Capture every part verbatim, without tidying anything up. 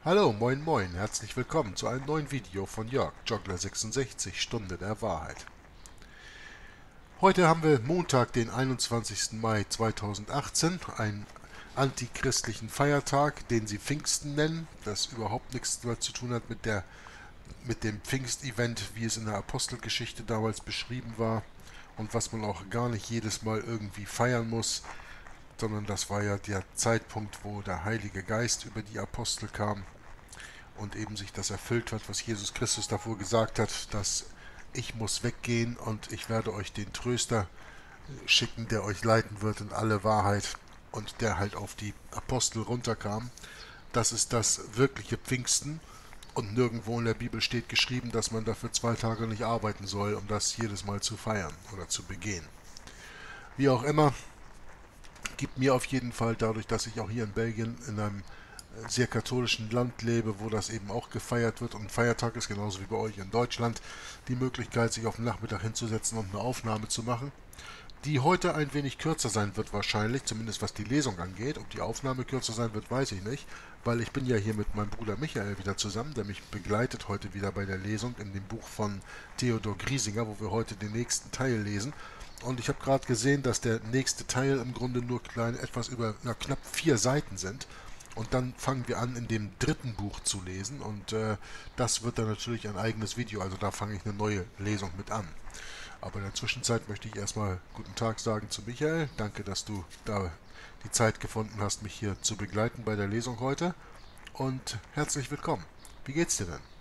Hallo, moin moin, herzlich willkommen zu einem neuen Video von Jörg, Joggler sechsundsechzig, Stunde der Wahrheit. Heute haben wir Montag, den einundzwanzigsten Mai zweitausendachtzehn, einen antichristlichen Feiertag, den sie Pfingsten nennen, das überhaupt nichts mehr zu tun hat mit, der, mit dem Pfingstevent, wie es in der Apostelgeschichte damals beschrieben war und was man auch gar nicht jedes Mal irgendwie feiern muss, sondern das war ja der Zeitpunkt, wo der Heilige Geist über die Apostel kam und eben sich das erfüllt hat, was Jesus Christus davor gesagt hat, dass ich muss weggehen und ich werde euch den Tröster schicken, der euch leiten wird in alle Wahrheit, und der halt auf die Apostel runterkam. Das ist das wirkliche Pfingsten, und nirgendwo in der Bibel steht geschrieben, dass man dafür zwei Tage nicht arbeiten soll, um das jedes Mal zu feiern oder zu begehen. Wie auch immer, gibt mir auf jeden Fall, dadurch, dass ich auch hier in Belgien in einem sehr katholischen Land lebe, wo das eben auch gefeiert wird und ein Feiertag ist, genauso wie bei euch in Deutschland, die Möglichkeit, sich auf den Nachmittag hinzusetzen und eine Aufnahme zu machen, die heute ein wenig kürzer sein wird wahrscheinlich, zumindest was die Lesung angeht. Ob die Aufnahme kürzer sein wird, weiß ich nicht, weil ich bin ja hier mit meinem Bruder Michael wieder zusammen, der mich begleitet heute wieder bei der Lesung in dem Buch von Theodor Griesinger, wo wir heute den nächsten Teil lesen. Und ich habe gerade gesehen, dass der nächste Teil im Grunde nur klein, etwas über na, knapp vier Seiten sind. Und dann fangen wir an, in dem dritten Buch zu lesen. Und äh, das wird dann natürlich ein eigenes Video. Also da fange ich eine neue Lesung mit an. Aber in der Zwischenzeit möchte ich erstmal guten Tag sagen zu Michael. Danke, dass du da die Zeit gefunden hast, mich hier zu begleiten bei der Lesung heute. Und herzlich willkommen. Wie geht's dir denn?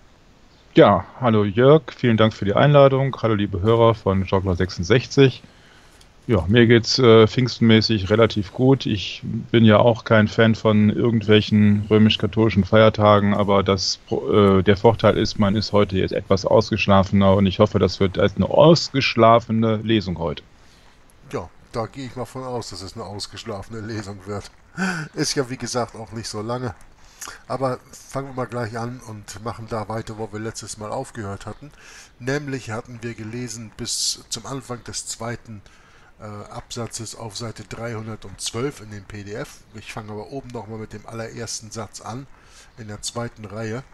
Ja, hallo Jörg, vielen Dank für die Einladung. Hallo liebe Hörer von Joggler sechsundsechzig. Ja, mir geht's äh, pfingstenmäßig relativ gut. Ich bin ja auch kein Fan von irgendwelchen römisch-katholischen Feiertagen, aber das, äh, der Vorteil ist, man ist heute jetzt etwas ausgeschlafener und ich hoffe, das wird als eine ausgeschlafene Lesung heute. Ja, da gehe ich mal von aus, dass es eine ausgeschlafene Lesung wird. Ist ja wie gesagt auch nicht so lange. Aber fangen wir mal gleich an und machen da weiter, wo wir letztes Mal aufgehört hatten. Nämlich hatten wir gelesen bis zum Anfang des zweiten äh, Absatzes auf Seite dreihundertzwölf in dem P D F. Ich fange aber oben nochmal mit dem allerersten Satz an, in der zweiten Reihe,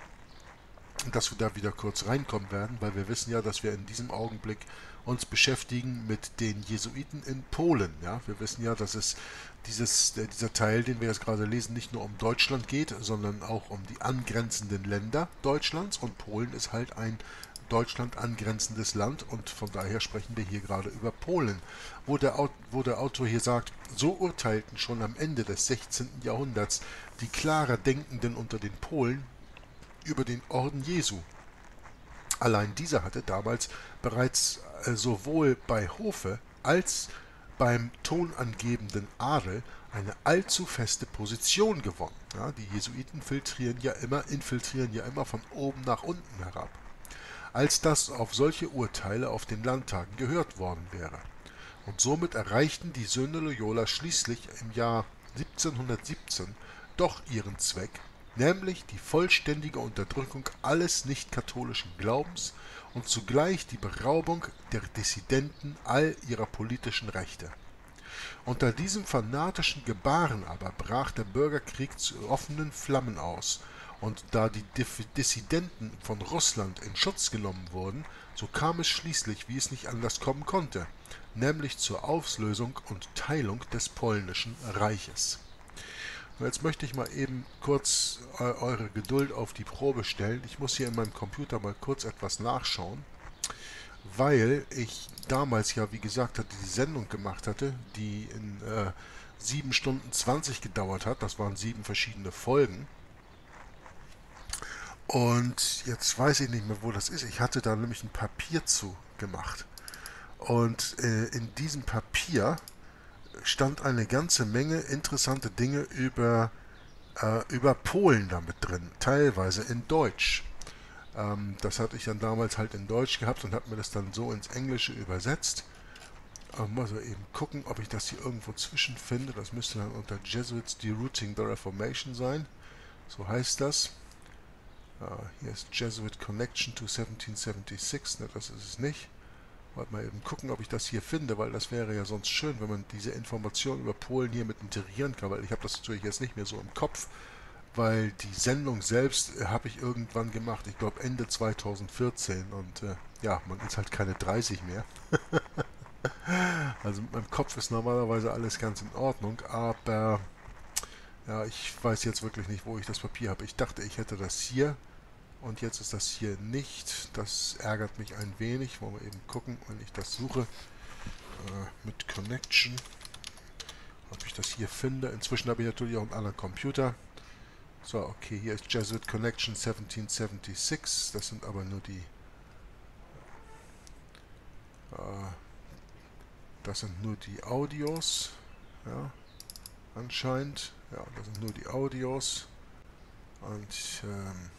dass wir da wieder kurz reinkommen werden, weil wir wissen ja, dass wir in diesem Augenblick uns beschäftigen mit den Jesuiten in Polen. Ja, wir wissen ja, dass es dieses, dieser Teil, den wir jetzt gerade lesen, nicht nur um Deutschland geht, sondern auch um die angrenzenden Länder Deutschlands, und Polen ist halt ein Deutschland angrenzendes Land, und von daher sprechen wir hier gerade über Polen, wo der, wo der Autor hier sagt, so urteilten schon am Ende des sechzehnten. Jahrhunderts die klarer Denkenden unter den Polen über den Orden Jesu. Allein dieser hatte damals bereits äh, sowohl bei Hofe als beim tonangebenden Adel eine allzu feste Position gewonnen. Ja, die Jesuiten filtrieren ja immer, infiltrieren ja immer von oben nach unten herab. Als dass auf solche Urteile auf den Landtagen gehört worden wäre. Und somit erreichten die Söhne Loyola schließlich im Jahr siebzehnhundertsiebzehn doch ihren Zweck, nämlich die vollständige Unterdrückung alles nicht-katholischen Glaubens und zugleich die Beraubung der Dissidenten all ihrer politischen Rechte. Unter diesem fanatischen Gebaren aber brach der Bürgerkrieg zu offenen Flammen aus, und da die Dissidenten von Russland in Schutz genommen wurden, so kam es schließlich, wie es nicht anders kommen konnte, nämlich zur Auflösung und Teilung des polnischen Reiches. Und jetzt möchte ich mal eben kurz äh, eure Geduld auf die Probe stellen. Ich muss hier in meinem Computer mal kurz etwas nachschauen, weil ich damals ja, wie gesagt, hatte, die Sendung gemacht hatte, die in äh, sieben Stunden zwanzig gedauert hat. Das waren sieben verschiedene Folgen. Und jetzt weiß ich nicht mehr, wo das ist. Ich hatte da nämlich ein Papier zu gemacht. Und äh, in diesem Papier stand eine ganze Menge interessante Dinge über, äh, über Polen damit drin, teilweise in Deutsch. Ähm, das hatte ich dann damals halt in Deutsch gehabt und habe mir das dann so ins Englische übersetzt. Ähm, muss mal eben gucken, ob ich das hier irgendwo zwischenfinde. Das müsste dann unter Jesuits Derouting the Reformation sein. So heißt das. Uh, hier ist Jesuit Connection to siebzehnhundertsechsundsiebzig. Ne, das ist es nicht. Wollte mal eben gucken, ob ich das hier finde, weil das wäre ja sonst schön, wenn man diese Informationen über Polen hier mit integrieren kann, weil ich habe das natürlich jetzt nicht mehr so im Kopf. weil die Sendung selbst äh, habe ich irgendwann gemacht, ich glaube Ende zweitausendvierzehn und äh, ja, man ist halt keine dreißig mehr. Also mit meinem Kopf ist normalerweise alles ganz in Ordnung, aber ja, ich weiß jetzt wirklich nicht, wo ich das Papier habe. Ich dachte, ich hätte das hier und jetzt ist das hier nicht. Das ärgert mich ein wenig. Wollen wir eben gucken, wenn ich das suche. Äh, mit Connection. Ob ich das hier finde. Inzwischen habe ich natürlich auch einen anderen Computer. So, okay, hier ist Jesuit Connection siebzehnhundertsechsundsiebzig. Das sind aber nur die... Äh, das sind nur die Audios. Ja, anscheinend. Ja, das sind nur die Audios. Und ähm,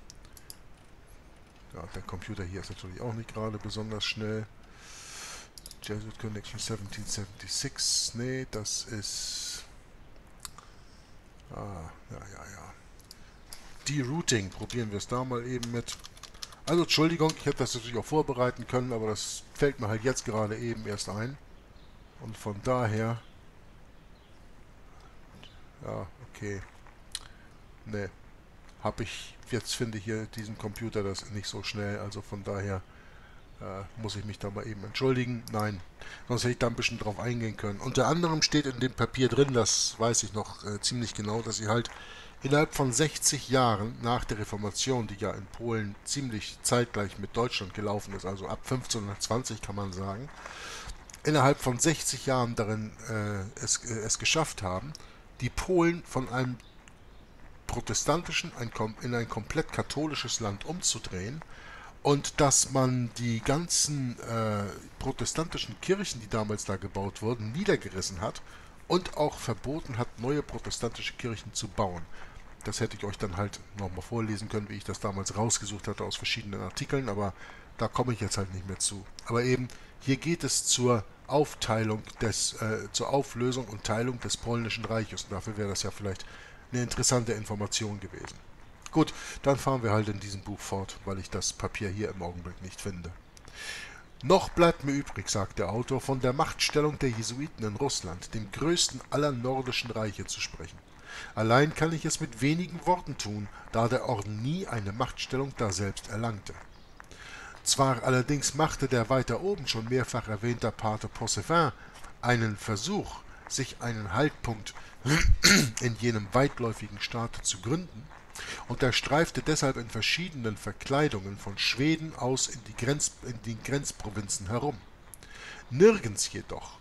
ja, der Computer hier ist natürlich auch nicht gerade besonders schnell. Jesuit Connection siebzehnhundertsechsundsiebzig. Nee, das ist... Ah, ja, ja, ja. Derouting. Probieren wir es da mal eben mit. Also, Entschuldigung, ich hätte das natürlich auch vorbereiten können, aber das fällt mir halt jetzt gerade eben erst ein. Und von daher... Ja, okay. Ne, habe ich... Jetzt finde ich hier diesen Computer das nicht so schnell, also von daher äh, muss ich mich da mal eben entschuldigen. Nein, sonst hätte ich da ein bisschen drauf eingehen können. Unter anderem steht in dem Papier drin, das weiß ich noch äh, ziemlich genau, dass sie halt innerhalb von sechzig Jahren nach der Reformation, die ja in Polen ziemlich zeitgleich mit Deutschland gelaufen ist, also ab fünfzehnhundertzwanzig kann man sagen, innerhalb von sechzig Jahren darin äh, es, äh, es geschafft haben, die Polen von einem protestantischen ein, in ein komplett katholisches Land umzudrehen und dass man die ganzen äh, protestantischen Kirchen, die damals da gebaut wurden, niedergerissen hat und auch verboten hat, neue protestantische Kirchen zu bauen. Das hätte ich euch dann halt nochmal vorlesen können, wie ich das damals rausgesucht hatte aus verschiedenen Artikeln, aber da komme ich jetzt halt nicht mehr zu. Aber eben, hier geht es zur Aufteilung des, äh, zur Auflösung und Teilung des polnischen Reiches. Und dafür wäre das ja vielleicht eine interessante Information gewesen. Gut, dann fahren wir halt in diesem Buch fort, weil ich das Papier hier im Augenblick nicht finde. Noch bleibt mir übrig, sagt der Autor, von der Machtstellung der Jesuiten in Russland, dem größten aller nordischen Reiche, zu sprechen. Allein kann ich es mit wenigen Worten tun, da der Orden nie eine Machtstellung daselbst erlangte. Zwar allerdings machte der weiter oben schon mehrfach erwähnte Pater Possevin einen Versuch, sich einen Haltpunkt in jenem weitläufigen Staate zu gründen, und er streifte deshalb in verschiedenen Verkleidungen von Schweden aus in die, Grenz, in die Grenzprovinzen herum. Nirgends jedoch,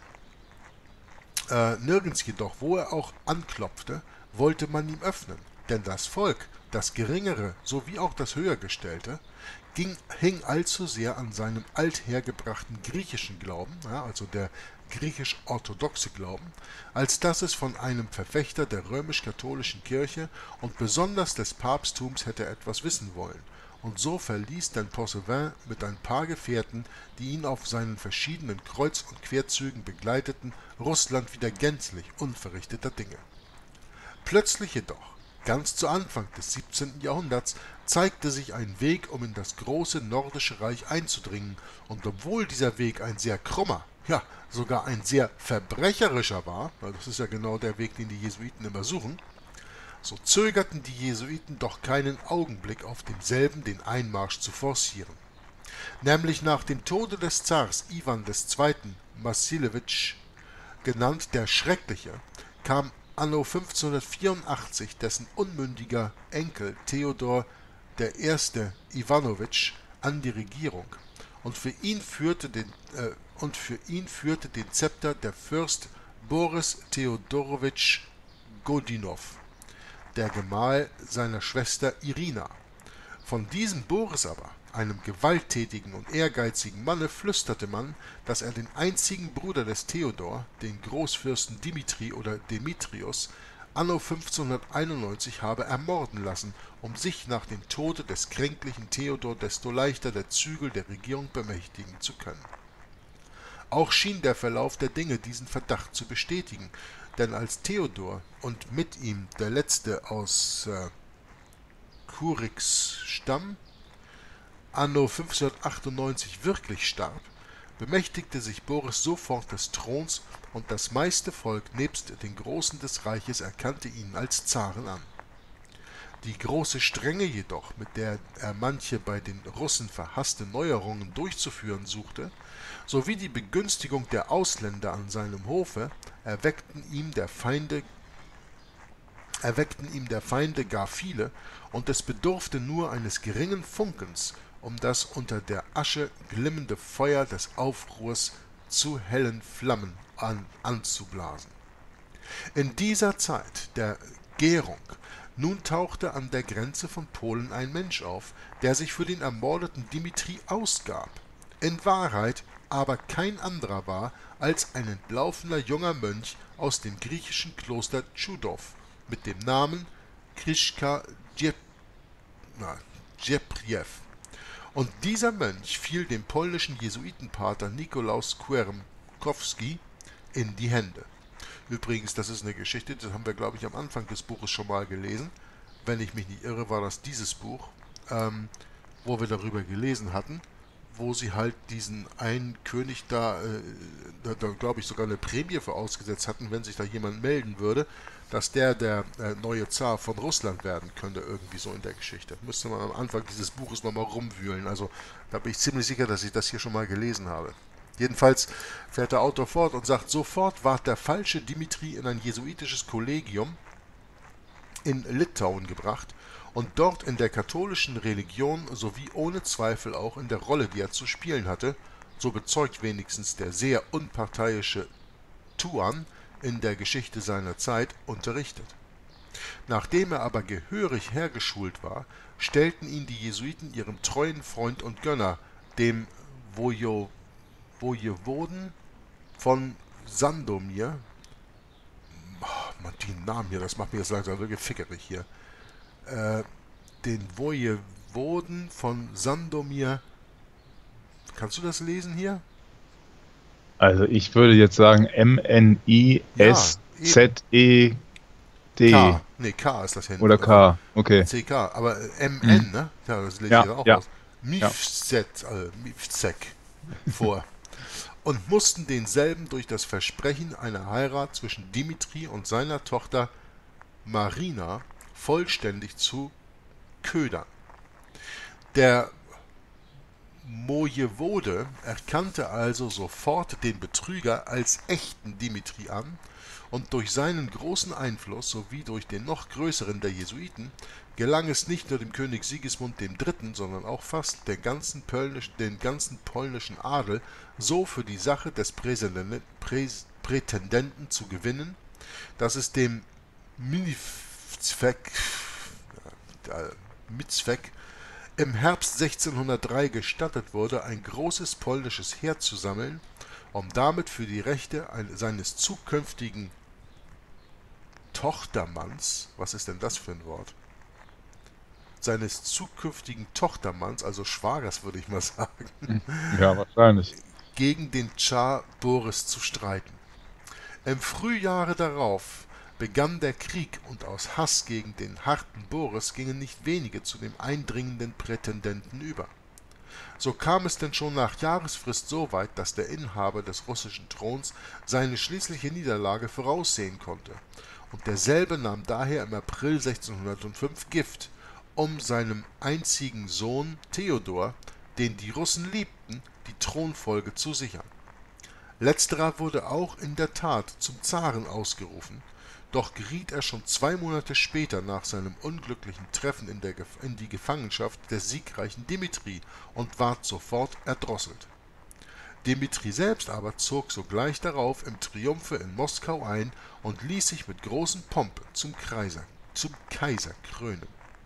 äh, nirgends jedoch, wo er auch anklopfte, wollte man ihm öffnen, denn das Volk, das Geringere sowie auch das Höhergestellte, ging, hing allzu sehr an seinem althergebrachten griechischen Glauben, ja, also der griechisch-orthodoxe Glauben, als dass es von einem Verfechter der römisch-katholischen Kirche und besonders des Papsttums hätte etwas wissen wollen, und so verließ denn Possevin mit ein paar Gefährten, die ihn auf seinen verschiedenen Kreuz- und Querzügen begleiteten, Russland wieder gänzlich unverrichteter Dinge. Plötzlich jedoch, ganz zu Anfang des siebzehnten Jahrhunderts, zeigte sich ein Weg, um in das große nordische Reich einzudringen, und obwohl dieser Weg ein sehr krummer, ja, sogar ein sehr verbrecherischer war, weil das ist ja genau der Weg, den die Jesuiten immer suchen, so zögerten die Jesuiten doch keinen Augenblick auf demselben den Einmarsch zu forcieren. Nämlich nach dem Tode des Zars Iwan der Zweite. Wassilewitsch, genannt der Schreckliche, kam anno fünfzehnhundertvierundachtzig dessen unmündiger Enkel Theodor der Erste Iwanowitsch an die Regierung, und für ihn führte den, äh, und für ihn führte den Zepter der Fürst Boris Theodorowitsch Godinow, der Gemahl seiner Schwester Irina. Von diesem Boris aber, einem gewalttätigen und ehrgeizigen Manne, flüsterte man, dass er den einzigen Bruder des Theodor, den Großfürsten Dimitri oder Demetrius, anno fünfzehnhunderteinundneunzig habe ermorden lassen, um sich nach dem Tode des kränklichen Theodor desto leichter der Zügel der Regierung bemächtigen zu können. Auch schien der Verlauf der Dinge diesen Verdacht zu bestätigen, denn als Theodor und mit ihm der letzte aus äh, Kuriks Stamm anno fünfzehnhundertachtundneunzig wirklich starb, bemächtigte sich Boris sofort des Throns, und das meiste Volk nebst den Großen des Reiches erkannte ihn als Zaren an. Die große Strenge jedoch, mit der er manche bei den Russen verhasste Neuerungen durchzuführen suchte, sowie die Begünstigung der Ausländer an seinem Hofe, erweckten ihm der Feinde erweckten ihm der Feinde gar viele, und es bedurfte nur eines geringen Funkens, um das unter der Asche glimmende Feuer des Aufruhrs zu hellen Flammen an, anzublasen. In dieser Zeit der Gärung nun tauchte an der Grenze von Polen ein Mensch auf, der sich für den ermordeten Dimitri ausgab, in Wahrheit aber kein anderer war als ein entlaufener junger Mönch aus dem griechischen Kloster Tschudov mit dem Namen Krischka Djeprjew. Und dieser Mönch fiel dem polnischen Jesuitenpater Nikolaus Quermkowski in die Hände. Übrigens, das ist eine Geschichte, das haben wir, glaube ich, am Anfang des Buches schon mal gelesen. Wenn ich mich nicht irre, war das dieses Buch, ähm, wo wir darüber gelesen hatten, wo sie halt diesen einen König da, äh, da, da glaube ich, sogar eine Prämie für ausgesetzt hatten, wenn sich da jemand melden würde, dass der der äh, neue Zar von Russland werden könnte, irgendwie so in der Geschichte. Müsste man am Anfang dieses Buches nochmal rumwühlen. Also da bin ich ziemlich sicher, dass ich das hier schon mal gelesen habe. Jedenfalls fährt der Autor fort und sagt, sofort ward der falsche Dimitri in ein jesuitisches Kollegium in Litauen gebracht und dort in der katholischen Religion sowie ohne Zweifel auch in der Rolle, die er zu spielen hatte, so bezeugt wenigstens der sehr unparteiische Tuan in der Geschichte seiner Zeit, unterrichtet. Nachdem er aber gehörig hergeschult war, stellten ihn die Jesuiten ihrem treuen Freund und Gönner, dem Wojo Wojewoden von Sandomir, oh, man, die Namen hier, das macht mir jetzt langsam wirklich fickerig hier, äh, den Wojewoden von Sandomir, kannst du das lesen hier? Also ich würde jetzt sagen M N I S Z E D. K, nee, K ist das hinten. Oder K, okay. C K, aber M N, hm. ne? Ja, das lese ja, ich da auch ja. aus. Mifzek, also Mifzek vor. Und mussten denselben durch das Versprechen einer Heirat zwischen Dimitri und seiner Tochter Marina vollständig zu ködern. Der Mojewode erkannte also sofort den Betrüger als echten Dimitri an, und durch seinen großen Einfluss sowie durch den noch größeren der Jesuiten gelang es nicht nur dem König Sigismund dem Dritten, sondern auch fast den ganzen, polnisch, den ganzen polnischen Adel so für die Sache des Prätendenten, Prätendenten zu gewinnen, dass es dem Mizfek, Mizfek im Herbst sechzehnhundertdrei gestattet wurde, ein großes polnisches Heer zu sammeln, um damit für die Rechte seines zukünftigen Tochtermanns, was ist denn das für ein Wort? Seines zukünftigen Tochtermanns, also Schwagers würde ich mal sagen, ja, wahrscheinlich, gegen den Zar Boris zu streiten. Im Frühjahre darauf begann der Krieg, und aus Hass gegen den harten Boris gingen nicht wenige zu dem eindringenden Prätendenten über. So kam es denn schon nach Jahresfrist so weit, dass der Inhaber des russischen Throns seine schließliche Niederlage voraussehen konnte, und derselbe nahm daher im April sechzehnhundertfünf Gift, um seinem einzigen Sohn Theodor, den die Russen liebten, die Thronfolge zu sichern. Letzterer wurde auch in der Tat zum Zaren ausgerufen, doch geriet er schon zwei Monate später nach seinem unglücklichen Treffen in, der, in die Gefangenschaft des siegreichen Dimitri und ward sofort erdrosselt. Dimitri selbst aber zog sogleich darauf im Triumphe in Moskau ein und ließ sich mit großen Pompe zum Kaiser, zum Kaiser krönen.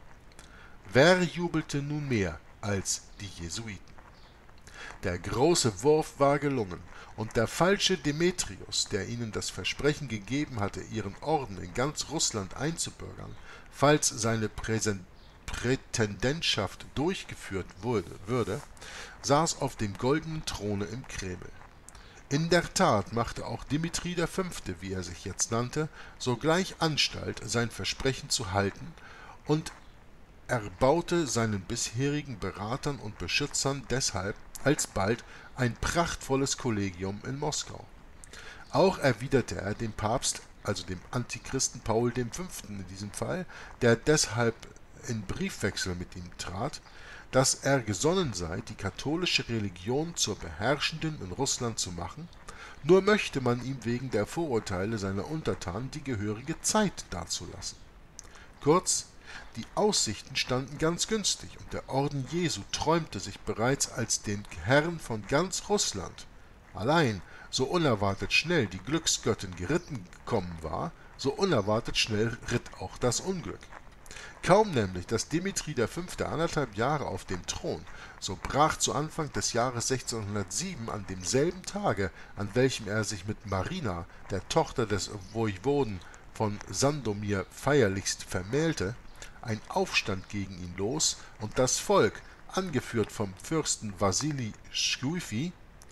Wer jubelte nun mehr als die Jesuiten? Der große Wurf war gelungen, und der falsche Demetrius, der ihnen das Versprechen gegeben hatte, ihren Orden in ganz Russland einzubürgern, falls seine Präsen Prätendentschaft durchgeführt wurde, würde, saß auf dem goldenen Throne im Kreml. In der Tat machte auch Dimitri der Fünfte, wie er sich jetzt nannte, sogleich Anstalt, sein Versprechen zu halten, und erbaute seinen bisherigen Beratern und Beschützern deshalb alsbald ein prachtvolles Kollegium in Moskau. Auch erwiderte er dem Papst, also dem Antichristen Paul dem Fünften in diesem Fall, der deshalb in Briefwechsel mit ihm trat, dass er gesonnen sei, die katholische Religion zur beherrschenden in Russland zu machen, nur möchte man ihm wegen der Vorurteile seiner Untertanen die gehörige Zeit dazulassen. Kurz, die Aussichten standen ganz günstig, und der Orden Jesu träumte sich bereits als den Herrn von ganz Russland. Allein, so unerwartet schnell die Glücksgöttin geritten gekommen war, so unerwartet schnell ritt auch das Unglück. Kaum nämlich, dass Dimitri der Fünfte anderthalb Jahre auf dem Thron, so brach zu Anfang des Jahres sechzehnhundertsieben an demselben Tage, an welchem er sich mit Marina, der Tochter des Woiwoden von Sandomir, feierlichst vermählte, ein Aufstand gegen ihn los, und das Volk, angeführt vom Fürsten Wassili Schuifki,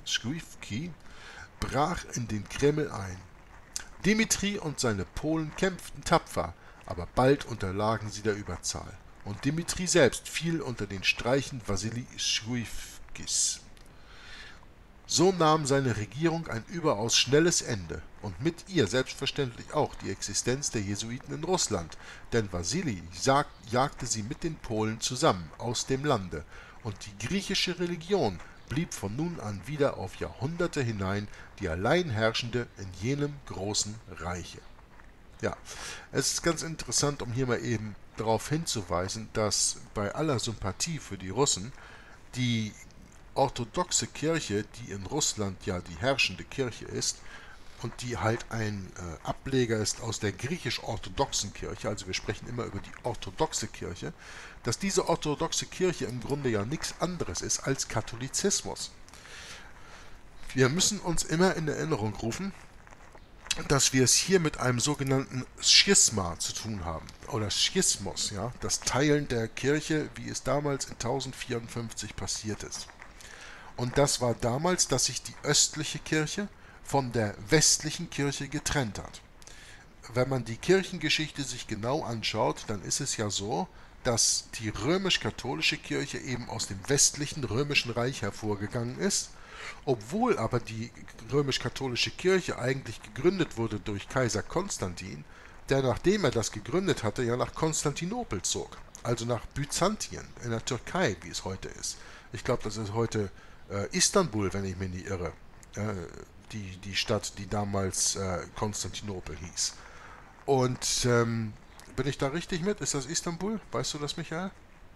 brach in den Kreml ein. Dimitri und seine Polen kämpften tapfer, aber bald unterlagen sie der Überzahl, und Dimitri selbst fiel unter den Streichen Wassili Schuifkis. So nahm seine Regierung ein überaus schnelles Ende, und mit ihr selbstverständlich auch die Existenz der Jesuiten in Russland, denn Wassili jagte sie mit den Polen zusammen aus dem Lande, und die griechische Religion blieb von nun an wieder auf Jahrhunderte hinein die allein herrschende in jenem großen Reiche. Ja, es ist ganz interessant, um hier mal eben darauf hinzuweisen, dass bei aller Sympathie für die Russen die orthodoxe Kirche, die in Russland ja die herrschende Kirche ist und die halt ein äh, Ableger ist aus der griechisch-orthodoxen Kirche, also wir sprechen immer über die orthodoxe Kirche, dass diese orthodoxe Kirche im Grunde ja nichts anderes ist als Katholizismus. Wir müssen uns immer in Erinnerung rufen, dass wir es hier mit einem sogenannten Schisma zu tun haben, oder Schismus, ja, das Teilen der Kirche, wie es damals in tausendvierundfünfzig passiert ist. Und das war damals, dass sich die östliche Kirche von der westlichen Kirche getrennt hat. Wenn man die Kirchengeschichte sich genau anschaut, dann ist es ja so, dass die römisch-katholische Kirche eben aus dem westlichen römischen Reich hervorgegangen ist, obwohl aber die römisch-katholische Kirche eigentlich gegründet wurde durch Kaiser Konstantin, der, nachdem er das gegründet hatte, ja nach Konstantinopel zog, also nach Byzantien, in der Türkei, wie es heute ist. Ich glaube, das ist heute äh, Istanbul, wenn ich mich nicht irre, äh, die, die Stadt, die damals äh, Konstantinopel hieß. Und ähm, bin ich da richtig mit? Ist das Istanbul? Weißt du das, Michael?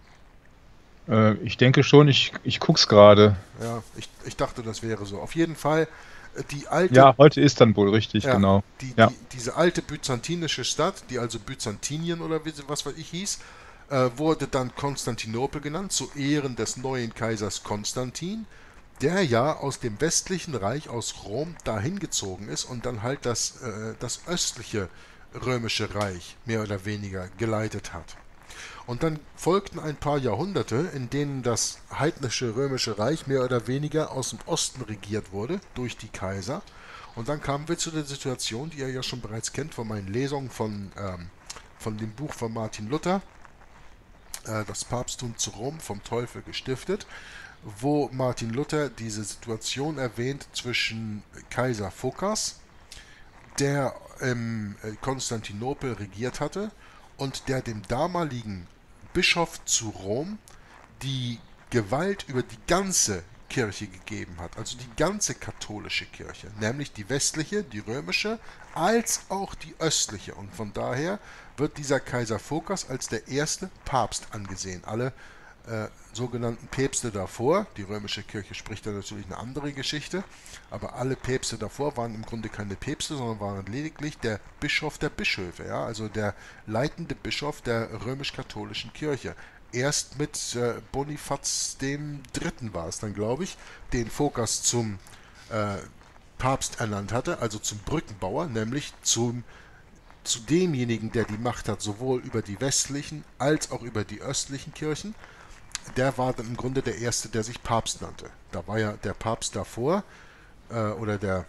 Äh, ich denke schon, ich, ich guck's gerade. Ja, ich, ich dachte, das wäre so. Auf jeden Fall, äh, die alte... Ja, heute Istanbul, richtig, ja, genau. Die, ja. die, diese alte byzantinische Stadt, die also Byzantinien oder wie, was weiß ich hieß, äh, wurde dann Konstantinopel genannt, zu Ehren des neuen Kaisers Konstantin, der ja aus dem westlichen Reich, aus Rom, dahin gezogen ist und dann halt das, äh, das östliche römische Reich mehr oder weniger geleitet hat. Und dann folgten ein paar Jahrhunderte, in denen das heidnische römische Reich mehr oder weniger aus dem Osten regiert wurde, durch die Kaiser. Und dann kamen wir zu der Situation, die ihr ja schon bereits kennt von meinen Lesungen von, ähm, von dem Buch von Martin Luther, äh, Das Papsttum zu Rom, vom Teufel gestiftet, wo Martin Luther diese Situation erwähnt zwischen Kaiser Phokas, der in Konstantinopel regiert hatte, und der dem damaligen Bischof zu Rom die Gewalt über die ganze Kirche gegeben hat, also die ganze katholische Kirche, nämlich die westliche, die römische, als auch die östliche. Und von daher wird dieser Kaiser Phokas als der erste Papst angesehen. Alle äh, sogenannten Päpste davor, die römische Kirche spricht da natürlich eine andere Geschichte, aber alle Päpste davor waren im Grunde keine Päpste, sondern waren lediglich der Bischof der Bischöfe, ja, also der leitende Bischof der römisch-katholischen Kirche. Erst mit äh, Bonifaz dem Dritten war es dann, glaube ich, den Phokas zum äh, Papst ernannt hatte, also zum Brückenbauer, nämlich zum, zu demjenigen, der die Macht hat, sowohl über die westlichen als auch über die östlichen Kirchen. Der war dann im Grunde der Erste, der sich Papst nannte. Da war ja der Papst davor, äh, oder der,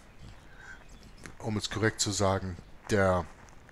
um es korrekt zu sagen, der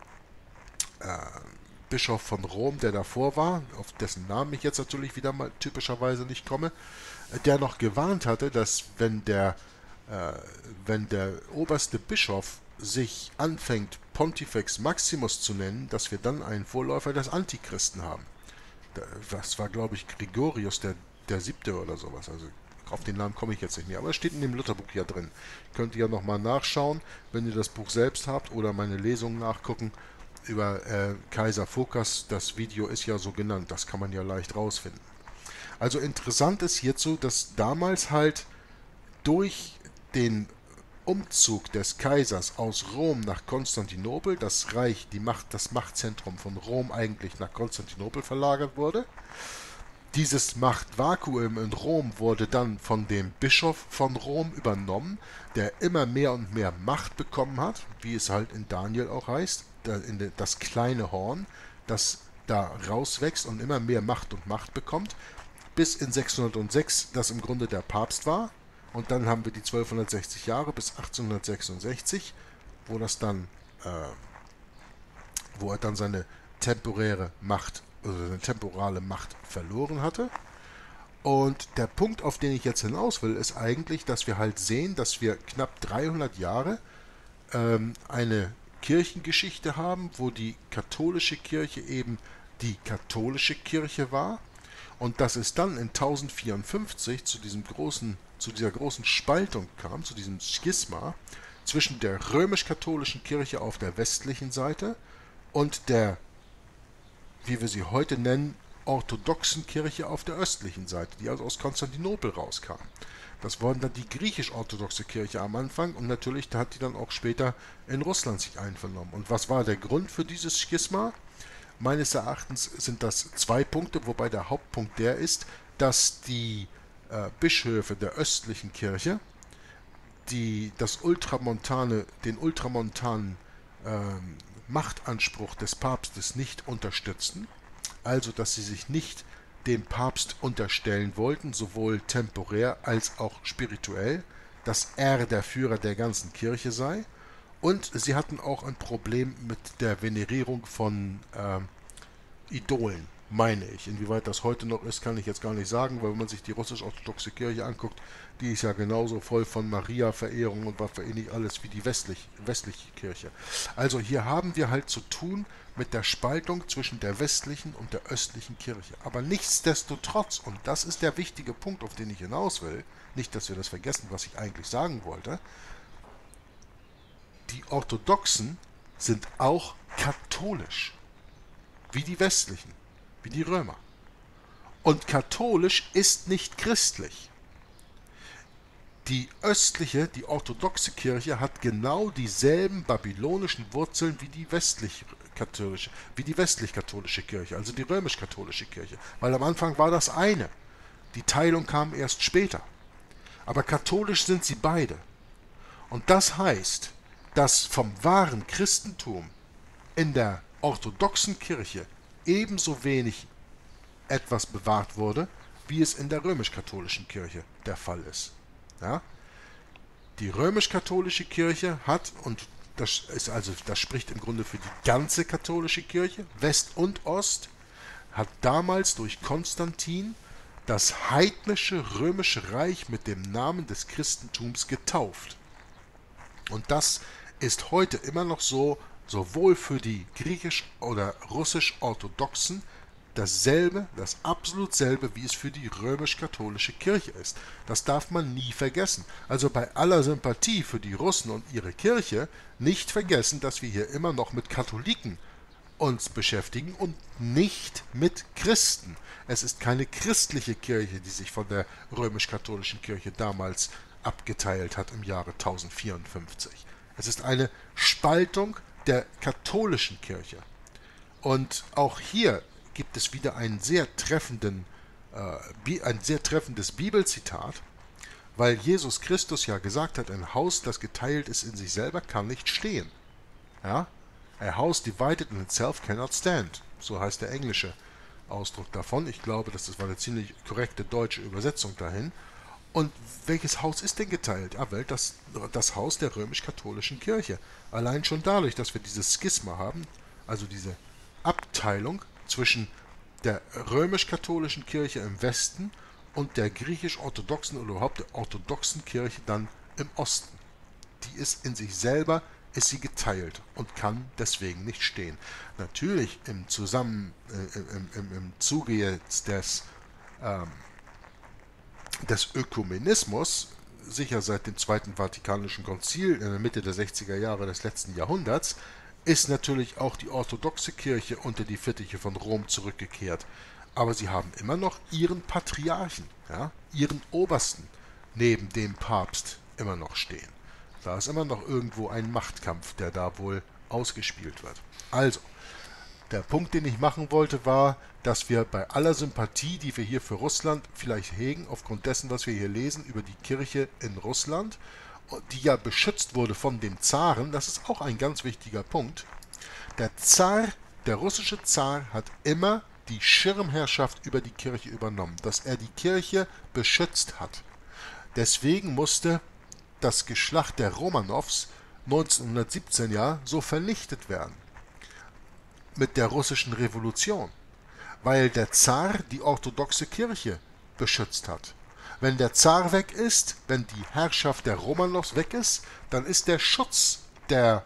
äh, Bischof von Rom, der davor war, auf dessen Namen ich jetzt natürlich wieder mal typischerweise nicht komme, der noch gewarnt hatte, dass wenn der, äh, wenn der oberste Bischof sich anfängt, Pontifex Maximus zu nennen, dass wir dann einen Vorläufer des Antichristen haben. was war, glaube ich, Gregorius der, der Siebte oder sowas. Also auf den Namen komme ich jetzt nicht mehr. Aber es steht in dem Lutherbuch ja drin. Könnt ihr ja nochmal nachschauen, wenn ihr das Buch selbst habt oder meine Lesung nachgucken über äh, Kaiser Phokas. Das Video ist ja so genannt. Das kann man ja leicht rausfinden. Also interessant ist hierzu, dass damals halt durch den Umzug des Kaisers aus Rom nach Konstantinopel das Reich, die Macht, das Machtzentrum von Rom eigentlich nach Konstantinopel verlagert wurde. Dieses Machtvakuum in Rom wurde dann von dem Bischof von Rom übernommen, der immer mehr und mehr Macht bekommen hat, wie es halt in Daniel auch heißt, das kleine Horn, das da rauswächst und immer mehr Macht und Macht bekommt, bis in sechshundertsechs das im Grunde der Papst war. Und dann haben wir die zwölfhundertsechzig Jahre bis achtzehnhundertsechsundsechzig, wo das dann, äh, wo er dann seine temporäre Macht, also seine temporale Macht verloren hatte. Und der Punkt, auf den ich jetzt hinaus will, ist eigentlich, dass wir halt sehen, dass wir knapp dreihundert Jahre ähm, eine Kirchengeschichte haben, wo die katholische Kirche eben die katholische Kirche war. Und dass es dann in tausendvierundfünfzig zu diesem großen, zu dieser großen Spaltung kam, zu diesem Schisma zwischen der römisch-katholischen Kirche auf der westlichen Seite und der, wie wir sie heute nennen, orthodoxen Kirche auf der östlichen Seite, die also aus Konstantinopel rauskam. Das war dann die griechisch-orthodoxe Kirche am Anfang und natürlich hat die dann auch später in Russland sich einvernommen. Und was war der Grund für dieses Schisma? Meines Erachtens sind das zwei Punkte, wobei der Hauptpunkt der ist, dass die äh, Bischöfe der östlichen Kirche die das ultramontane, den ultramontanen ähm, Machtanspruch des Papstes nicht unterstützten, also dass sie sich nicht dem Papst unterstellen wollten, sowohl temporär als auch spirituell, dass er der Führer der ganzen Kirche sei. Und sie hatten auch ein Problem mit der Venerierung von äh, Idolen, meine ich. Inwieweit das heute noch ist, kann ich jetzt gar nicht sagen, weil wenn man sich die russisch-orthodoxe Kirche anguckt, die ist ja genauso voll von Maria-Verehrung und was für ähnlich alles wie die westlich, westliche Kirche. Also hier haben wir halt zu tun mit der Spaltung zwischen der westlichen und der östlichen Kirche. Aber nichtsdestotrotz, und das ist der wichtige Punkt, auf den ich hinaus will, nicht, dass wir das vergessen, was ich eigentlich sagen wollte, die Orthodoxen sind auch katholisch, wie die westlichen, wie die Römer. Und katholisch ist nicht christlich. Die östliche, die orthodoxe Kirche hat genau dieselben babylonischen Wurzeln wie die westlich-katholische, wie die westlich-katholische Kirche, also die römisch-katholische Kirche. Weil am Anfang war das eine. Die Teilung kam erst später. Aber katholisch sind sie beide. Und das heißt, dass vom wahren Christentum in der orthodoxen Kirche ebenso wenig etwas bewahrt wurde, wie es in der römisch-katholischen Kirche der Fall ist. Ja? Die römisch-katholische Kirche hat, und das ist also, das spricht im Grunde für die ganze katholische Kirche, West und Ost, hat damals durch Konstantin das heidnische römische Reich mit dem Namen des Christentums getauft. Und das ist heute immer noch so, sowohl für die griechisch- oder russisch-orthodoxen, dasselbe, das absolut selbe, wie es für die römisch-katholische Kirche ist. Das darf man nie vergessen. Also bei aller Sympathie für die Russen und ihre Kirche nicht vergessen, dass wir hier immer noch mit Katholiken uns beschäftigen und nicht mit Christen. Es ist keine christliche Kirche, die sich von der römisch-katholischen Kirche damals abgeteilt hat im Jahre tausendvierundfünfzig. Es ist eine Spaltung der katholischen Kirche. Und auch hier gibt es wieder einen sehr treffenden, äh, ein sehr treffendes Bibelzitat, weil Jesus Christus ja gesagt hat, ein Haus, das geteilt ist in sich selber, kann nicht stehen. Ja? A house divided in itself cannot stand. So heißt der englische Ausdruck davon. Ich glaube, das war eine ziemlich korrekte deutsche Übersetzung dahin. Und welches Haus ist denn geteilt? Ja, well, das, das Haus der römisch-katholischen Kirche. Allein schon dadurch, dass wir dieses Schisma haben, also diese Abteilung zwischen der römisch-katholischen Kirche im Westen und der griechisch-orthodoxen oder überhaupt der orthodoxen Kirche dann im Osten. Die ist in sich selber ist sie geteilt und kann deswegen nicht stehen. Natürlich im Zusammen, äh, im, im, im Zuge jetzt des, ähm, des Ökumenismus, sicher seit dem Zweiten Vatikanischen Konzil in der Mitte der sechziger Jahre des letzten Jahrhunderts, ist natürlich auch die orthodoxe Kirche unter die Fittiche von Rom zurückgekehrt. Aber sie haben immer noch ihren Patriarchen, ja, ihren Obersten, neben dem Papst immer noch stehen. Da ist immer noch irgendwo ein Machtkampf, der da wohl ausgespielt wird. Also, der Punkt, den ich machen wollte, war, dass wir bei aller Sympathie, die wir hier für Russland vielleicht hegen, aufgrund dessen, was wir hier lesen über die Kirche in Russland, die ja beschützt wurde von dem Zaren, das ist auch ein ganz wichtiger Punkt. Der Zar, der russische Zar, hat immer die Schirmherrschaft über die Kirche übernommen, dass er die Kirche beschützt hat. Deswegen musste das Geschlecht der Romanows neunzehnhundertsiebzehn ja so vernichtet werden mit der russischen Revolution, weil der Zar die orthodoxe Kirche beschützt hat. Wenn der Zar weg ist, wenn die Herrschaft der Romanows weg ist, dann ist der Schutz der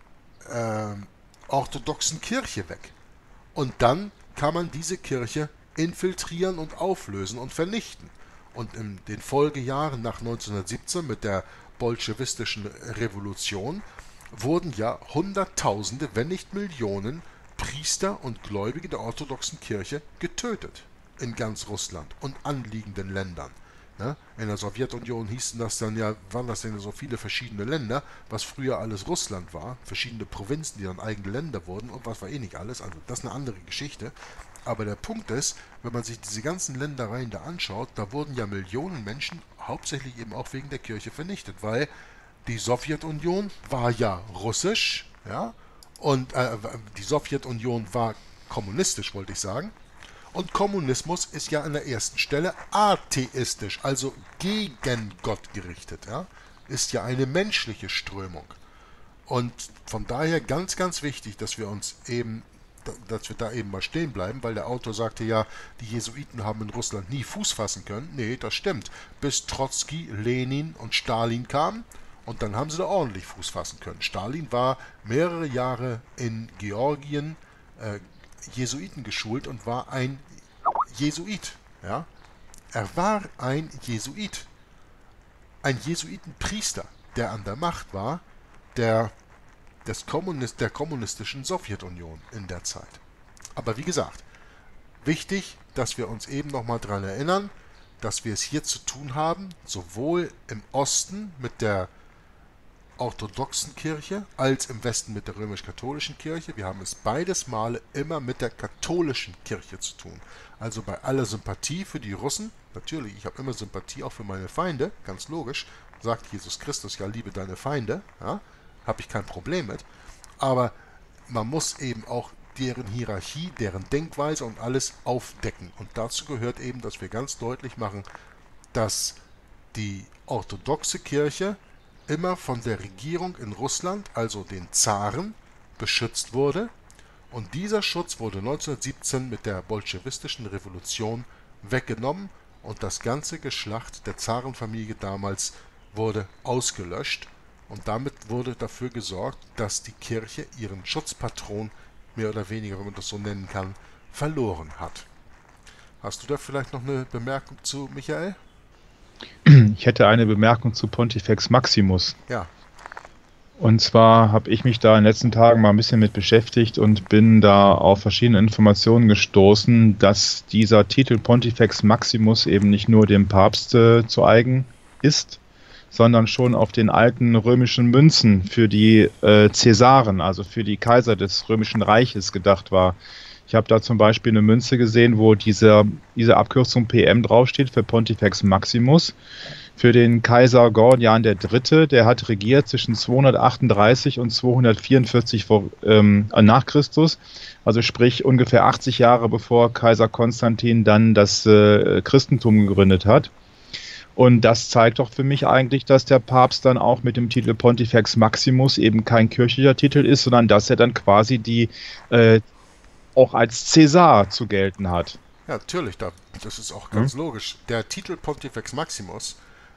äh, orthodoxen Kirche weg. Und dann kann man diese Kirche infiltrieren und auflösen und vernichten. Und in den Folgejahren nach neunzehnhundertsiebzehn mit der bolschewistischen Revolution wurden ja Hunderttausende, wenn nicht Millionen, Priester und Gläubige der orthodoxen Kirche getötet in ganz Russland und anliegenden Ländern. In der Sowjetunion hießen das dann ja, waren das denn so viele verschiedene Länder, was früher alles Russland war, verschiedene Provinzen, die dann eigene Länder wurden und was war eh nicht alles, also das ist eine andere Geschichte. Aber der Punkt ist, wenn man sich diese ganzen Ländereien da anschaut, da wurden ja Millionen Menschen hauptsächlich eben auch wegen der Kirche vernichtet, weil die Sowjetunion war ja russisch, ja, und äh, die Sowjetunion war kommunistisch, wollte ich sagen. Und Kommunismus ist ja an der ersten Stelle atheistisch, also gegen Gott gerichtet, ja, ist ja eine menschliche Strömung. Und von daher ganz, ganz wichtig, dass wir uns eben, dass wir da eben mal stehen bleiben, weil der Autor sagte ja, die Jesuiten haben in Russland nie Fuß fassen können. Nee, das stimmt. Bis Trotzki, Lenin und Stalin kamen und dann haben sie da ordentlich Fuß fassen können. Stalin war mehrere Jahre in Georgien äh, Jesuiten geschult und war ein Jesuit. Ja? Er war ein Jesuit. Ein Jesuitenpriester, der an der Macht war, der, des Kommunist, der kommunistischen Sowjetunion in der Zeit. Aber wie gesagt, wichtig, dass wir uns eben nochmal daran erinnern, dass wir es hier zu tun haben, sowohl im Osten mit der orthodoxen Kirche als im Westen mit der römisch-katholischen Kirche. Wir haben es beides Male immer mit der katholischen Kirche zu tun. Also bei aller Sympathie für die Russen, natürlich, ich habe immer Sympathie auch für meine Feinde, ganz logisch, sagt Jesus Christus, ja, liebe deine Feinde, ja, habe ich kein Problem mit, aber man muss eben auch deren Hierarchie, deren Denkweise und alles aufdecken. Und dazu gehört eben, dass wir ganz deutlich machen, dass die orthodoxe Kirche immer von der Regierung in Russland, also den Zaren, beschützt wurde. Und dieser Schutz wurde neunzehnhundertsiebzehn mit der bolschewistischen Revolution weggenommen und das ganze Geschlecht der Zarenfamilie damals wurde ausgelöscht. Und damit wurde dafür gesorgt, dass die Kirche ihren Schutzpatron, mehr oder weniger, wenn man das so nennen kann, verloren hat. Hast du da vielleicht noch eine Bemerkung zu, Michael? Ich hätte eine Bemerkung zu Pontifex Maximus. Ja. Und zwar habe ich mich da in den letzten Tagen mal ein bisschen mit beschäftigt und bin da auf verschiedene Informationen gestoßen, dass dieser Titel Pontifex Maximus eben nicht nur dem Papst äh, zu eigen ist, sondern schon auf den alten römischen Münzen für die äh, Cäsaren, also für die Kaiser des Römischen Reiches gedacht war. Ich habe da zum Beispiel eine Münze gesehen, wo diese, diese Abkürzung P M draufsteht für Pontifex Maximus. Für den Kaiser Gordian der Dritte, der hat regiert zwischen zweihundertachtunddreißig und zweihundertvierundvierzig vor, ähm, nach Christus. Also sprich ungefähr achtzig Jahre bevor Kaiser Konstantin dann das äh, Christentum gegründet hat. Und das zeigt doch für mich eigentlich, dass der Papst dann auch mit dem Titel Pontifex Maximus eben kein kirchlicher Titel ist, sondern dass er dann quasi die äh, auch als Cäsar zu gelten hat. Ja, natürlich, das ist auch ganz hm? logisch. Der Titel Pontifex Maximus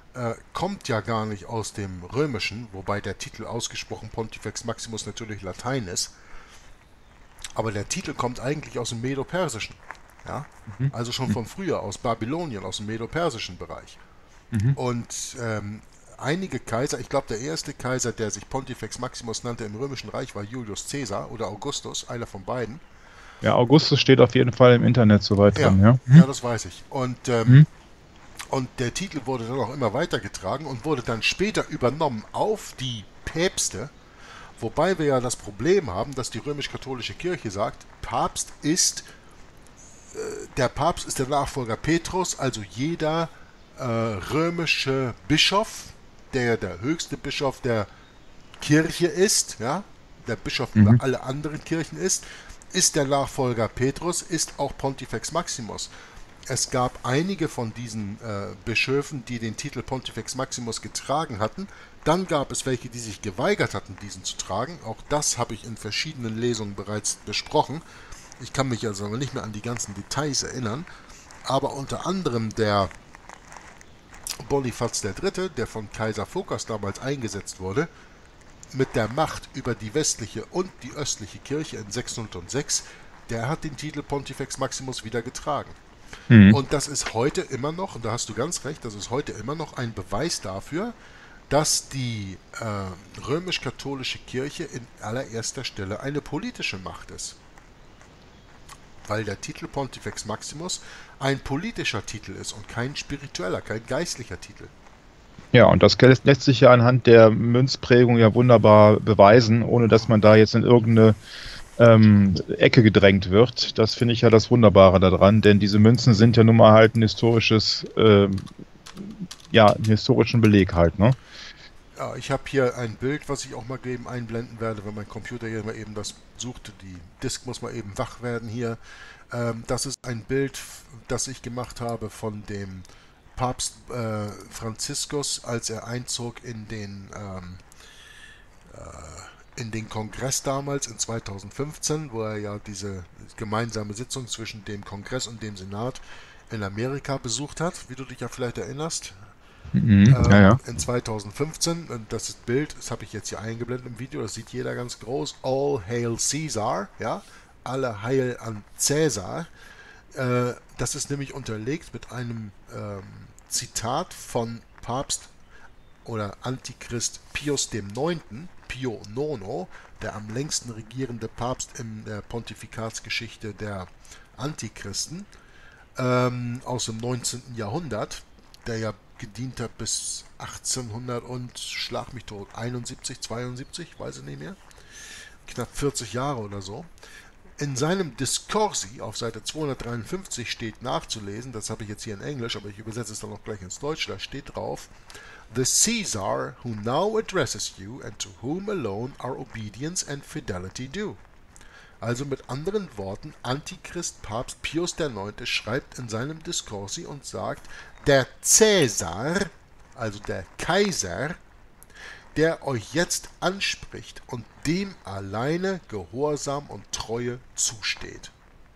äh, kommt ja gar nicht aus dem Römischen, wobei der Titel ausgesprochen Pontifex Maximus natürlich Latein ist. Aber der Titel kommt eigentlich aus dem Medo-Persischen. Ja? Mhm. Also schon von früher, aus Babylonien, aus dem Medo-Persischen Bereich. Mhm. Und ähm, einige Kaiser, ich glaube der erste Kaiser, der sich Pontifex Maximus nannte im Römischen Reich, war Julius Caesar oder Augustus, einer von beiden. Ja, Augustus steht auf jeden Fall im Internet soweit Ja, drin, ja. ja, Mhm. das weiß ich. Und, ähm, Mhm. und der Titel wurde dann auch immer weitergetragen und wurde dann später übernommen auf die Päpste, wobei wir ja das Problem haben, dass die römisch-katholische Kirche sagt, Papst ist, äh, der Papst ist der Nachfolger Petrus, also jeder äh, römische Bischof, der der höchste Bischof der Kirche ist, ja, der Bischof über Mhm. alle anderen Kirchen ist, ist der Nachfolger Petrus, ist auch Pontifex Maximus. Es gab einige von diesen äh, Bischöfen, die den Titel Pontifex Maximus getragen hatten. Dann gab es welche, die sich geweigert hatten, diesen zu tragen. Auch das habe ich in verschiedenen Lesungen bereits besprochen. Ich kann mich also nicht mehr an die ganzen Details erinnern. Aber unter anderem der Bonifaz der Dritte., der von Kaiser Phokas damals eingesetzt wurde, mit der Macht über die westliche und die östliche Kirche in sechshundertsechs, der hat den Titel Pontifex Maximus wieder getragen. Mhm. Und das ist heute immer noch, und da hast du ganz recht, das ist heute immer noch ein Beweis dafür, dass die äh, römisch-katholische Kirche in allererster Stelle eine politische Macht ist. Weil der Titel Pontifex Maximus ein politischer Titel ist und kein spiritueller, kein geistlicher Titel. Ja, und das lässt lässt sich ja anhand der Münzprägung ja wunderbar beweisen, ohne dass man da jetzt in irgendeine ähm, Ecke gedrängt wird. Das finde ich ja das Wunderbare daran, denn diese Münzen sind ja nun mal halt ein historisches, ähm, ja, einen historischen Beleg halt, ne? Ja, ich habe hier ein Bild, was ich auch mal eben einblenden werde, wenn mein Computer hier mal eben das sucht. Die Disk muss mal eben wach werden hier. Ähm, das ist ein Bild, f- das ich gemacht habe von dem Papst äh, Franziskus, als er einzog in den, ähm, in den Kongress damals in zweitausendfünfzehn, wo er ja diese gemeinsame Sitzung zwischen dem Kongress und dem Senat in Amerika besucht hat, wie du dich ja vielleicht erinnerst. Mhm. Ja, Ähm, ja. in zweitausendfünfzehn, und das ist Bild, das habe ich jetzt hier eingeblendet im Video, das sieht jeder ganz groß, All Hail Caesar, ja, alle Heil an Cäsar. Äh, das ist nämlich unterlegt mit einem ähm, Zitat von Papst oder Antichrist Pius dem Neunten, Pio Nono, der am längsten regierende Papst in der Pontifikatsgeschichte der Antichristen, ähm, aus dem neunzehnten. Jahrhundert, der ja gedient hat bis achtzehnhundert und schlag mich tot, einundsiebzig, zweiundsiebzig, weiß ich nicht mehr, knapp vierzig Jahre oder so. In seinem Discorsi auf Seite zweihundertdreiundfünfzig steht nachzulesen, das habe ich jetzt hier in Englisch, aber ich übersetze es dann auch gleich ins Deutsche, da steht drauf: The Caesar who now addresses you and to whom alone are obedience and fidelity due. Also mit anderen Worten, Antichrist Papst Pius der Neunte schreibt in seinem Discorsi und sagt, der Cäsar, also der Kaiser, der euch jetzt anspricht und dem alleine Gehorsam und Treue zusteht.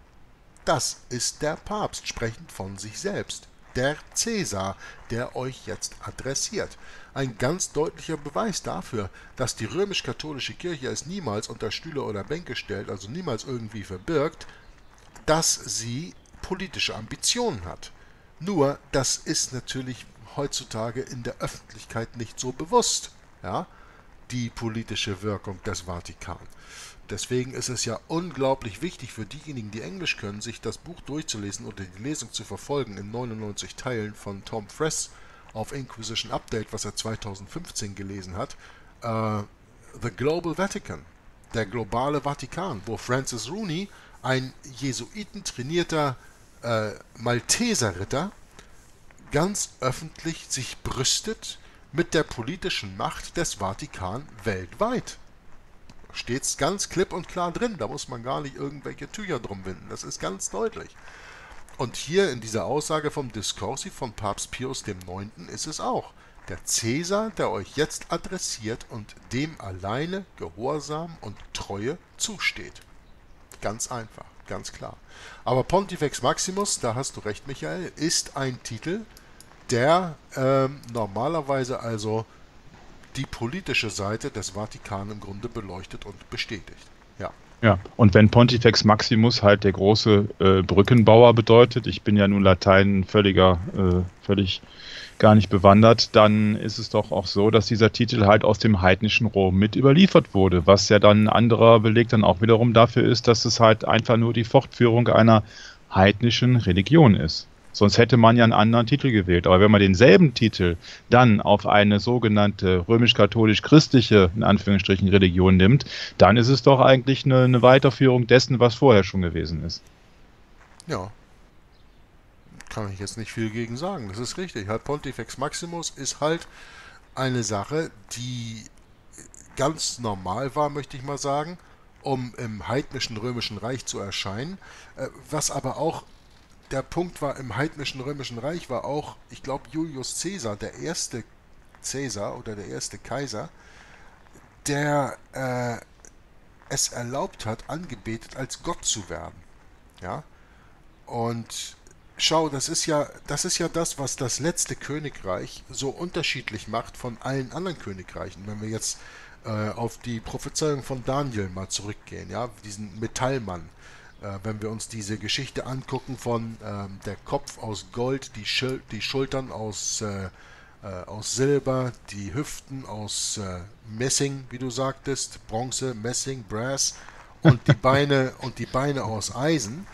Das ist der Papst, sprechend von sich selbst. Der Cäsar, der euch jetzt adressiert. Ein ganz deutlicher Beweis dafür, dass die römisch-katholische Kirche es niemals unter Stühle oder Bänke stellt, also niemals irgendwie verbirgt, dass sie politische Ambitionen hat. Nur, das ist natürlich heutzutage in der Öffentlichkeit nicht so bewusst, ja, die politische Wirkung des Vatikan. Deswegen ist es ja unglaublich wichtig für diejenigen, die Englisch können, sich das Buch durchzulesen oder die Lesung zu verfolgen in neunundneunzig Teilen von Tom Friess auf Inquisition Update, was er zweitausendfünfzehn gelesen hat. Äh, The Global Vatican, der globale Vatikan, wo Francis Rooney, ein Jesuiten-trainierter äh, Malteserritter, ganz öffentlich sich brüstet mit der politischen Macht des Vatikan weltweit. Steht ganz klipp und klar drin, da muss man gar nicht irgendwelche Tücher drum winden, das ist ganz deutlich. Und hier in dieser Aussage vom Discorsi von Papst Pius dem Neunten ist es auch. Der Cäsar, der euch jetzt adressiert und dem alleine Gehorsam und Treue zusteht. Ganz einfach, ganz klar. Aber Pontifex Maximus, da hast du recht, Michael, ist ein Titel, der ähm, normalerweise also die politische Seite des Vatikan im Grunde beleuchtet und bestätigt. Ja. Ja, und wenn Pontifex Maximus halt der große äh, Brückenbauer bedeutet, ich bin ja nun Latein völliger, äh, völlig gar nicht bewandert, dann ist es doch auch so, dass dieser Titel halt aus dem heidnischen Rom mit überliefert wurde, was ja dann ein anderer Beleg dann auch wiederum dafür ist, dass es halt einfach nur die Fortführung einer heidnischen Religion ist. Sonst hätte man ja einen anderen Titel gewählt. Aber wenn man denselben Titel dann auf eine sogenannte römisch-katholisch-christliche, in Anführungsstrichen, Religion nimmt, dann ist es doch eigentlich eine, eine Weiterführung dessen, was vorher schon gewesen ist. Ja, kann ich jetzt nicht viel gegen sagen. Das ist richtig. Halt Pontifex Maximus ist halt eine Sache, die ganz normal war, möchte ich mal sagen, um im heidnischen römischen Reich zu erscheinen. Äh, Was aber auch der Punkt war, im heidnischen römischen Reich war auch, ich glaube, Julius Caesar, der erste Caesar oder der erste Kaiser, der äh, es erlaubt hat, angebetet als Gott zu werden. Ja? Und schau, das ist ja, das ist ja das, was das letzte Königreich so unterschiedlich macht von allen anderen Königreichen. Wenn wir jetzt äh, auf die Prophezeiung von Daniel mal zurückgehen, ja, diesen Metallmann, äh, wenn wir uns diese Geschichte angucken von ähm, der Kopf aus Gold, die, Schul die Schultern aus, äh, äh, aus Silber, die Hüften aus äh, Messing, wie du sagtest, Bronze, Messing, Brass und die Beine und die Beine aus Eisen.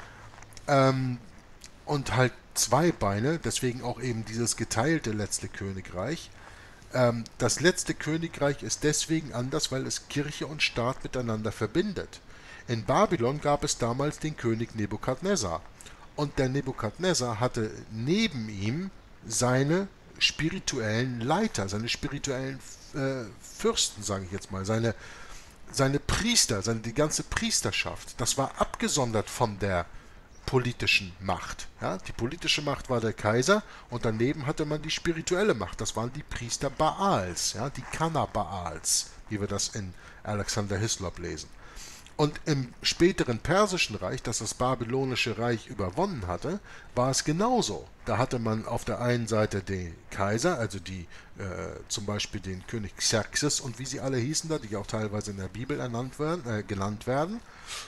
Ähm, und halt zwei Beine, deswegen auch eben dieses geteilte letzte Königreich. Ähm, das letzte Königreich ist deswegen anders, weil es Kirche und Staat miteinander verbindet. In Babylon gab es damals den König Nebukadnezar. Und der Nebukadnezar hatte neben ihm seine spirituellen Leiter, seine spirituellen äh, Fürsten, sage ich jetzt mal, seine, seine Priester, seine, die ganze Priesterschaft. Das war abgesondert von der politischen Macht. Ja, die politische Macht war der Kaiser und daneben hatte man die spirituelle Macht. Das waren die Priester Baals, ja, die Kanna Baals, wie wir das in Alexander Hislop lesen. Und im späteren Persischen Reich, das das babylonische Reich überwonnen hatte, war es genauso. Da hatte man auf der einen Seite den Kaiser, also die äh, zum Beispiel den König Xerxes und wie sie alle hießen da, die auch teilweise in der Bibel ernannt werden, äh, genannt werden.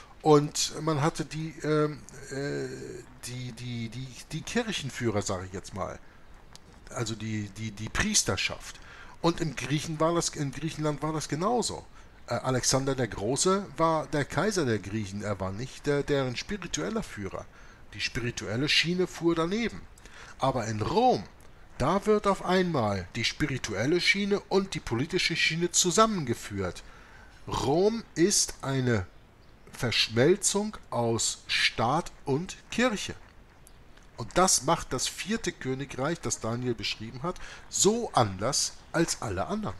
Und man hatte die, ähm, äh, die, die, die, die Kirchenführer, sage ich jetzt mal, also die, die, die Priesterschaft. Und im Griechen war das, in Griechenland war das genauso. Äh, Alexander der Große war der Kaiser der Griechen, er war nicht der, deren spiritueller Führer. Die spirituelle Schiene fuhr daneben. Aber in Rom, da wird auf einmal die spirituelle Schiene und die politische Schiene zusammengeführt. Rom ist eine Verschmelzung aus Staat und Kirche. Und das macht das vierte Königreich, das Daniel beschrieben hat, so anders als alle anderen.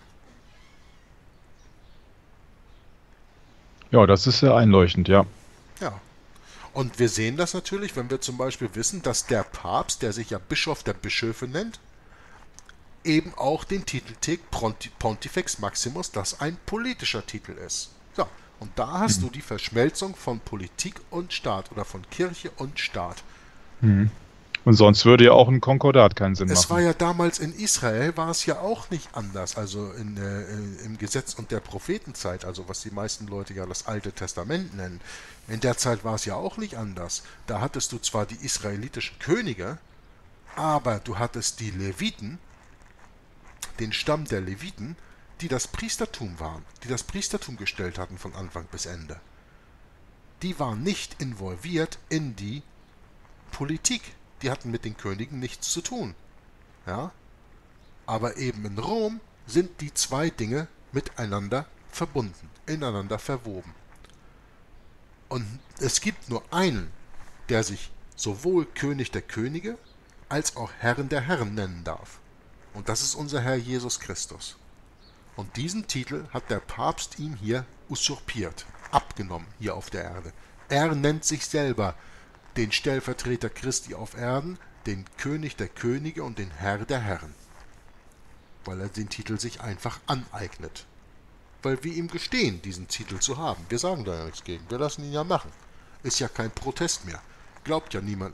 Ja, das ist sehr einleuchtend, ja. Ja. Und wir sehen das natürlich, wenn wir zum Beispiel wissen, dass der Papst, der sich ja Bischof der Bischöfe nennt, eben auch den Titel trägt Pontifex Maximus, das ein politischer Titel ist. So, und da hast Mhm. du die Verschmelzung von Politik und Staat oder von Kirche und Staat. Mhm. Und sonst würde ja auch ein Konkordat keinen Sinn Es war machen. ja damals in Israel, war es ja auch nicht anders, also in, äh, im Gesetz und der Prophetenzeit, also was die meisten Leute ja das Alte Testament nennen. In der Zeit war es ja auch nicht anders. Da hattest du zwar die israelitischen Könige, aber du hattest die Leviten, den Stamm der Leviten, die das Priestertum waren, die das Priestertum gestellt hatten von Anfang bis Ende. Die waren nicht involviert in die Politik. Die hatten mit den Königen nichts zu tun. Ja? Aber eben in Rom sind die zwei Dinge miteinander verbunden, ineinander verwoben. Und es gibt nur einen, der sich sowohl König der Könige als auch Herren der Herren nennen darf. Und das ist unser Herr Jesus Christus. Und diesen Titel hat der Papst ihm hier usurpiert, abgenommen hier auf der Erde. Er nennt sich selber den Stellvertreter Christi auf Erden, den König der Könige und den Herr der Herren, weil er den Titel sich einfach aneignet. Weil wir ihm gestehen, diesen Titel zu haben. Wir sagen da ja nichts gegen, wir lassen ihn ja machen. Ist ja kein Protest mehr. Glaubt ja niemand mehr,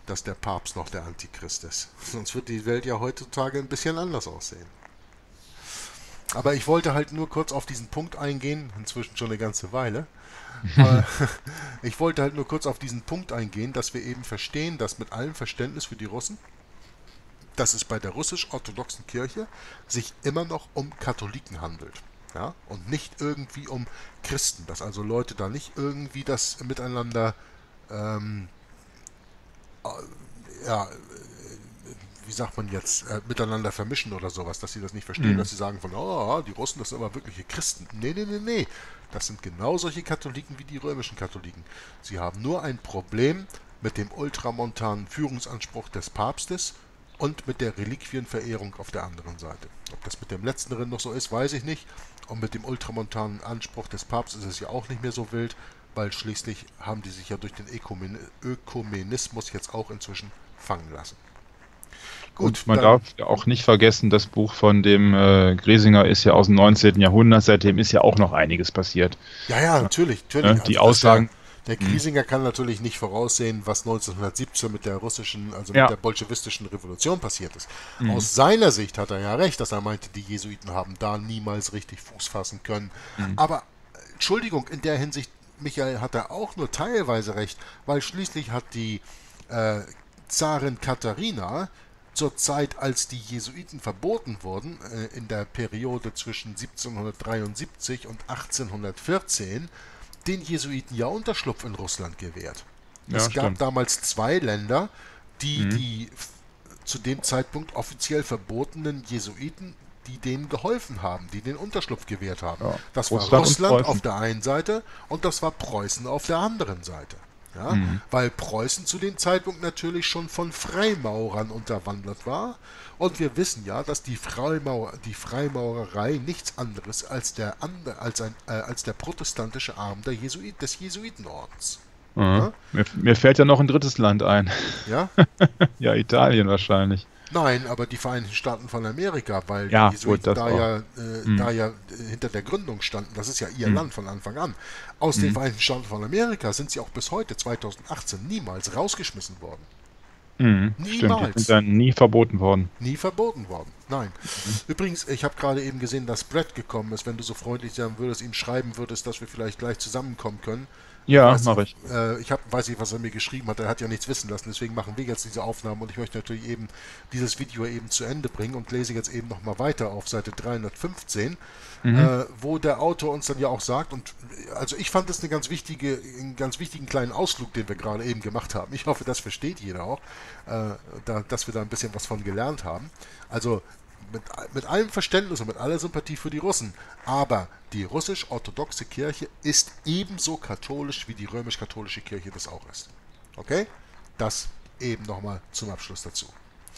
dass der Papst noch der Antichrist ist. Sonst wird die Welt ja heutzutage ein bisschen anders aussehen. Aber ich wollte halt nur kurz auf diesen Punkt eingehen, inzwischen schon eine ganze Weile. Ich wollte halt nur kurz auf diesen Punkt eingehen, dass wir eben verstehen, dass mit allem Verständnis für die Russen, dass es bei der russisch-orthodoxen Kirche sich immer noch um Katholiken handelt. Ja? Und nicht irgendwie um Christen, dass also Leute da nicht irgendwie das miteinander ähm, äh, ja, wie sagt man jetzt, äh, miteinander vermischen oder sowas, dass sie das nicht verstehen, mhm. dass sie sagen von, oh, die Russen, das sind aber wirkliche Christen. Nee, nee, nee, nee. Das sind genau solche Katholiken wie die römischen Katholiken. Sie haben nur ein Problem mit dem ultramontanen Führungsanspruch des Papstes und mit der Reliquienverehrung auf der anderen Seite. Ob das mit dem letzteren noch so ist, weiß ich nicht. Und mit dem ultramontanen Anspruch des Papstes ist es ja auch nicht mehr so wild, weil schließlich haben die sich ja durch den Ökumen Ökumenismus jetzt auch inzwischen fangen lassen. Gut, und man darf ja auch nicht vergessen, das Buch von dem äh, Griesinger ist ja aus dem neunzehnten Jahrhundert, seitdem ist ja auch noch einiges passiert. Ja, ja, natürlich. natürlich. Ja, die also, Aussagen... Der, der Griesinger kann natürlich nicht voraussehen, was neunzehnhundertsiebzehn mit der russischen, also mit ja. der bolschewistischen Revolution passiert ist. Mhm. Aus seiner Sicht hat er ja recht, dass er meinte, die Jesuiten haben da niemals richtig Fuß fassen können. Mhm. Aber, Entschuldigung, in der Hinsicht, Michael, hat er auch nur teilweise recht, weil schließlich hat die äh, Zarin Katharina zur Zeit, als die Jesuiten verboten wurden, äh, in der Periode zwischen siebzehnhundertdreiundsiebzig und achtzehnhundertvierzehn, den Jesuiten ja Unterschlupf in Russland gewährt. Ja, es gab stimmt. damals zwei Länder, die mhm. die zu dem Zeitpunkt offiziell verbotenen Jesuiten, die denen geholfen haben, die den Unterschlupf gewährt haben. Ja. Das war Russland, Russland auf der einen Seite und das war Preußen auf der anderen Seite. Ja, mhm. Weil Preußen zu dem Zeitpunkt natürlich schon von Freimaurern unterwandert war. Und wir wissen ja, dass die, Freimaurer, die Freimaurerei nichts anderes als der, als ein, äh, als der protestantische Arm der Jesuit, des Jesuitenordens. Mhm. Ja? Mir, mir fällt ja noch ein drittes Land ein. Ja? Ja, Italien wahrscheinlich. Nein, aber die Vereinigten Staaten von Amerika, weil ja, die Jesuiten gut, da, auch. ja, äh, mhm. da ja hinter der Gründung standen. Das ist ja ihr mhm. Land von Anfang an. Aus mhm. den Vereinigten Staaten von Amerika sind sie auch bis heute, zweitausendachtzehn, niemals rausgeschmissen worden. Mhm, niemals. Stimmt, die sind dann nie verboten worden. Nie verboten worden, nein. Mhm. Übrigens, ich habe gerade eben gesehen, dass Brett gekommen ist. Wenn du so freundlich sein würdest, ihm schreiben würdest, dass wir vielleicht gleich zusammenkommen können. Ja, mache ich. Äh, ich hab, weiß nicht, was er mir geschrieben hat. Er hat ja nichts wissen lassen. Deswegen machen wir jetzt diese Aufnahmen und ich möchte natürlich eben dieses Video eben zu Ende bringen und lese jetzt eben nochmal weiter auf Seite dreihundertfünfzehn, mhm. äh, wo der Autor uns dann ja auch sagt, und also ich fand das eine ganz wichtige, einen ganz wichtigen kleinen Ausflug, den wir gerade eben gemacht haben. Ich hoffe, das versteht jeder auch, äh, da, dass wir da ein bisschen was von gelernt haben. Also Mit, mit allem Verständnis und mit aller Sympathie für die Russen. Aber die russisch-orthodoxe Kirche ist ebenso katholisch, wie die römisch-katholische Kirche das auch ist. Okay? Das eben nochmal zum Abschluss dazu.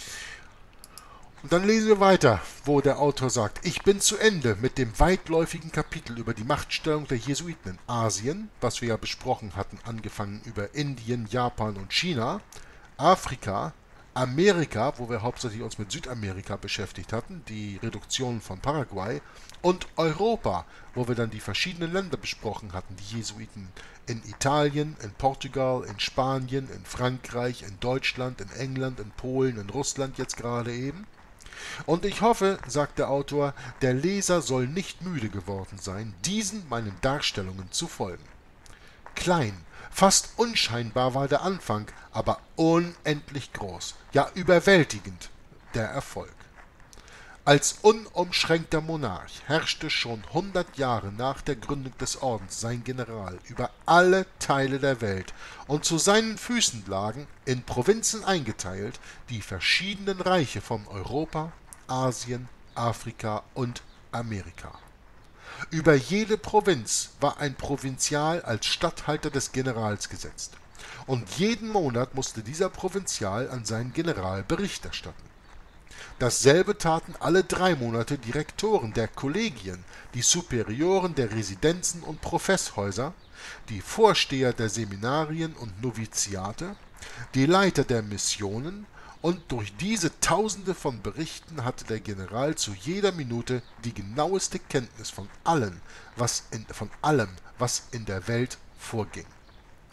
Und dann lesen wir weiter, wo der Autor sagt, ich bin zu Ende mit dem weitläufigen Kapitel über die Machtstellung der Jesuiten in Asien, was wir ja besprochen hatten, angefangen über Indien, Japan und China, Afrika, Amerika, wo wir hauptsächlich uns mit Südamerika beschäftigt hatten, die Reduktion von Paraguay, und Europa, wo wir dann die verschiedenen Länder besprochen hatten, die Jesuiten in Italien, in Portugal, in Spanien, in Frankreich, in Deutschland, in England, in Polen, in Russland jetzt gerade eben. Und ich hoffe, sagt der Autor, der Leser soll nicht müde geworden sein, diesen meinen Darstellungen zu folgen. Klein, fast unscheinbar war der Anfang, aber unendlich groß, ja überwältigend der Erfolg. Als unumschränkter Monarch herrschte schon hundert Jahre nach der Gründung des Ordens sein General über alle Teile der Welt, und zu seinen Füßen lagen, in Provinzen eingeteilt, die verschiedenen Reiche von Europa, Asien, Afrika und Amerika. Über jede Provinz war ein Provinzial als Statthalter des Generals gesetzt, und jeden Monat musste dieser Provinzial an seinen General Bericht erstatten. Dasselbe taten alle drei Monate Direktoren der Kollegien, die Superioren der Residenzen und Professhäuser, die Vorsteher der Seminarien und Noviziate, die Leiter der Missionen, und durch diese Tausende von Berichten hatte der General zu jeder Minute die genaueste Kenntnis von allem, was in, von allem, was in der Welt vorging.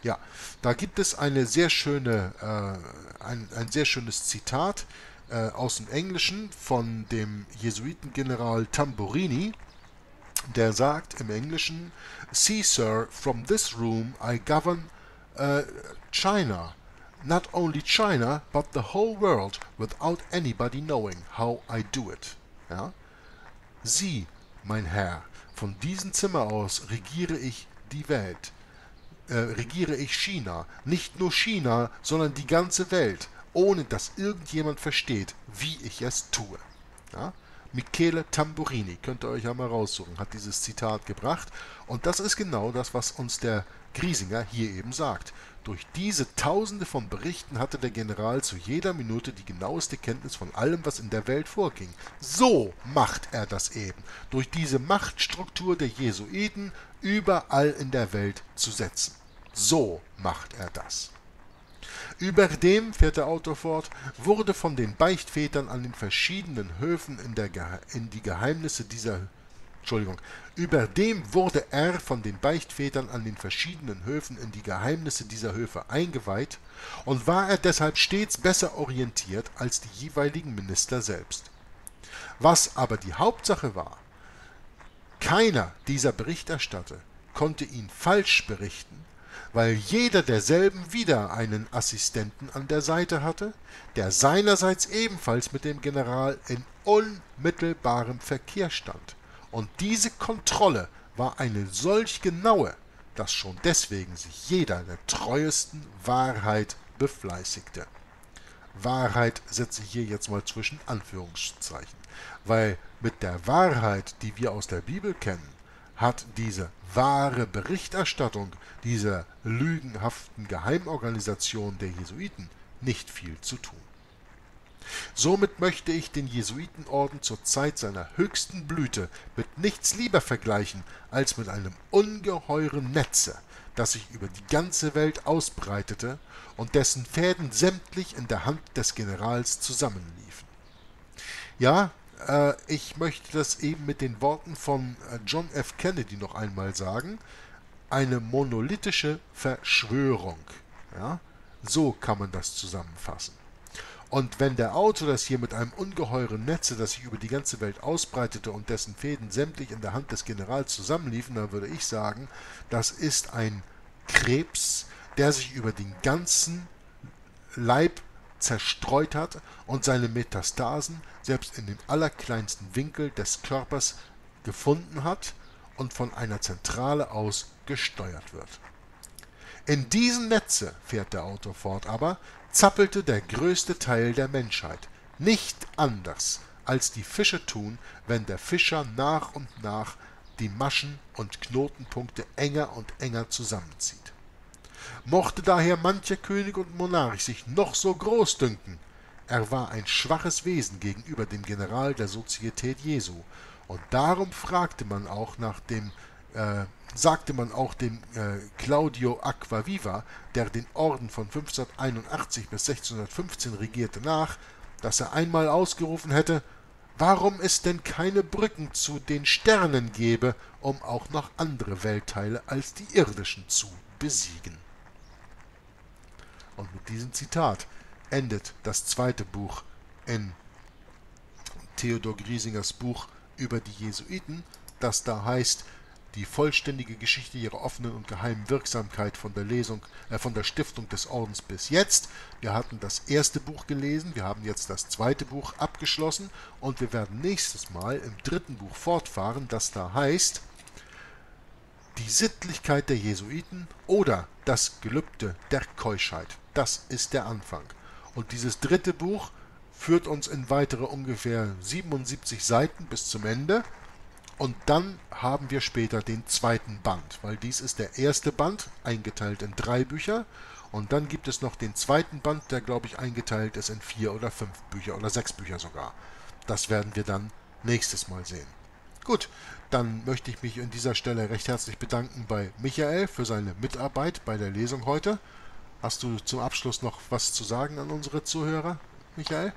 Ja, da gibt es eine sehr schöne, äh, ein, ein sehr schönes Zitat äh, aus dem Englischen von dem Jesuitengeneral Tamburini, der sagt im Englischen: See, sir, from this room I govern uh, China. Not only China, but the whole world, without anybody knowing how I do it. Ja? Sie, mein Herr, von diesem Zimmer aus regiere ich die Welt, äh, regiere ich China, nicht nur China, sondern die ganze Welt, ohne dass irgendjemand versteht, wie ich es tue. Ja? Michele Tamburini, könnt ihr euch ja mal raussuchen, hat dieses Zitat gebracht. Und das ist genau das, was uns der Griesinger hier eben sagt. Durch diese Tausende von Berichten hatte der General zu jeder Minute die genaueste Kenntnis von allem, was in der Welt vorging. So macht er das eben, durch diese Machtstruktur der Jesuiten überall in der Welt zu setzen. So macht er das. Überdem, fährt der Autor fort, wurde von den Beichtvätern an den verschiedenen Höfen in, der Gehe in die Geheimnisse dieser Entschuldigung. Überdem wurde er von den Beichtvätern an den verschiedenen Höfen in die Geheimnisse dieser Höfe eingeweiht und war er deshalb stets besser orientiert als die jeweiligen Minister selbst. Was aber die Hauptsache war: keiner dieser Berichterstatter konnte ihn falsch berichten, weil jeder derselben wieder einen Assistenten an der Seite hatte, der seinerseits ebenfalls mit dem General in unmittelbarem Verkehr stand. Und diese Kontrolle war eine solch genaue, dass schon deswegen sich jeder der treuesten Wahrheit befleißigte. Wahrheit setze ich hier jetzt mal zwischen Anführungszeichen, weil mit der Wahrheit, die wir aus der Bibel kennen, hat diese wahre Berichterstattung dieser lügenhaften Geheimorganisation der Jesuiten nicht viel zu tun. Somit möchte ich den Jesuitenorden zur Zeit seiner höchsten Blüte mit nichts lieber vergleichen als mit einem ungeheuren Netze, das sich über die ganze Welt ausbreitete und dessen Fäden sämtlich in der Hand des Generals zusammenliefen. Ja, äh, ich möchte das eben mit den Worten von äh, John F. Kennedy noch einmal sagen: eine monolithische Verschwörung. Ja? So kann man das zusammenfassen. Und wenn der Autor das hier mit einem ungeheuren Netze, das sich über die ganze Welt ausbreitete und dessen Fäden sämtlich in der Hand des Generals zusammenliefen, dann würde ich sagen, das ist ein Krebs, der sich über den ganzen Leib zerstreut hat und seine Metastasen selbst in den allerkleinsten Winkel des Körpers gefunden hat und von einer Zentrale aus gesteuert wird. In diesem Netze, fährt der Autor fort, aber zappelte der größte Teil der Menschheit, nicht anders, als die Fische tun, wenn der Fischer nach und nach die Maschen und Knotenpunkte enger und enger zusammenzieht. Mochte daher mancher König und Monarch sich noch so groß dünken, er war ein schwaches Wesen gegenüber dem General der Sozietät Jesu, und darum fragte man auch nach dem äh, sagte man auch dem äh, Claudio Acquaviva, der den Orden von fünfzehnhunderteinundachtzig bis sechzehnhundertfünfzehn regierte, nach, dass er einmal ausgerufen hätte: Warum es denn keine Brücken zu den Sternen gebe, um auch noch andere Weltteile als die irdischen zu besiegen. Und mit diesem Zitat endet das zweite Buch in Theodor Griesingers Buch über die Jesuiten, das da heißt: Die vollständige Geschichte ihrer offenen und geheimen Wirksamkeit von der Lesung, äh, von der Stiftung des Ordens bis jetzt. Wir hatten das erste Buch gelesen, wir haben jetzt das zweite Buch abgeschlossen und wir werden nächstes Mal im dritten Buch fortfahren, das da heißt Die Sittlichkeit der Jesuiten oder das Gelübde der Keuschheit. Das ist der Anfang. Und dieses dritte Buch führt uns in weitere ungefähr siebenundsiebzig Seiten bis zum Ende. Und dann haben wir später den zweiten Band, weil dies ist der erste Band, eingeteilt in drei Bücher. Und dann gibt es noch den zweiten Band, der, glaube ich, eingeteilt ist in vier oder fünf Bücher oder sechs Bücher sogar. Das werden wir dann nächstes Mal sehen. Gut, dann möchte ich mich an dieser Stelle recht herzlich bedanken bei Michael für seine Mitarbeit bei der Lesung heute. Hast du zum Abschluss noch was zu sagen an unsere Zuhörer, Michael?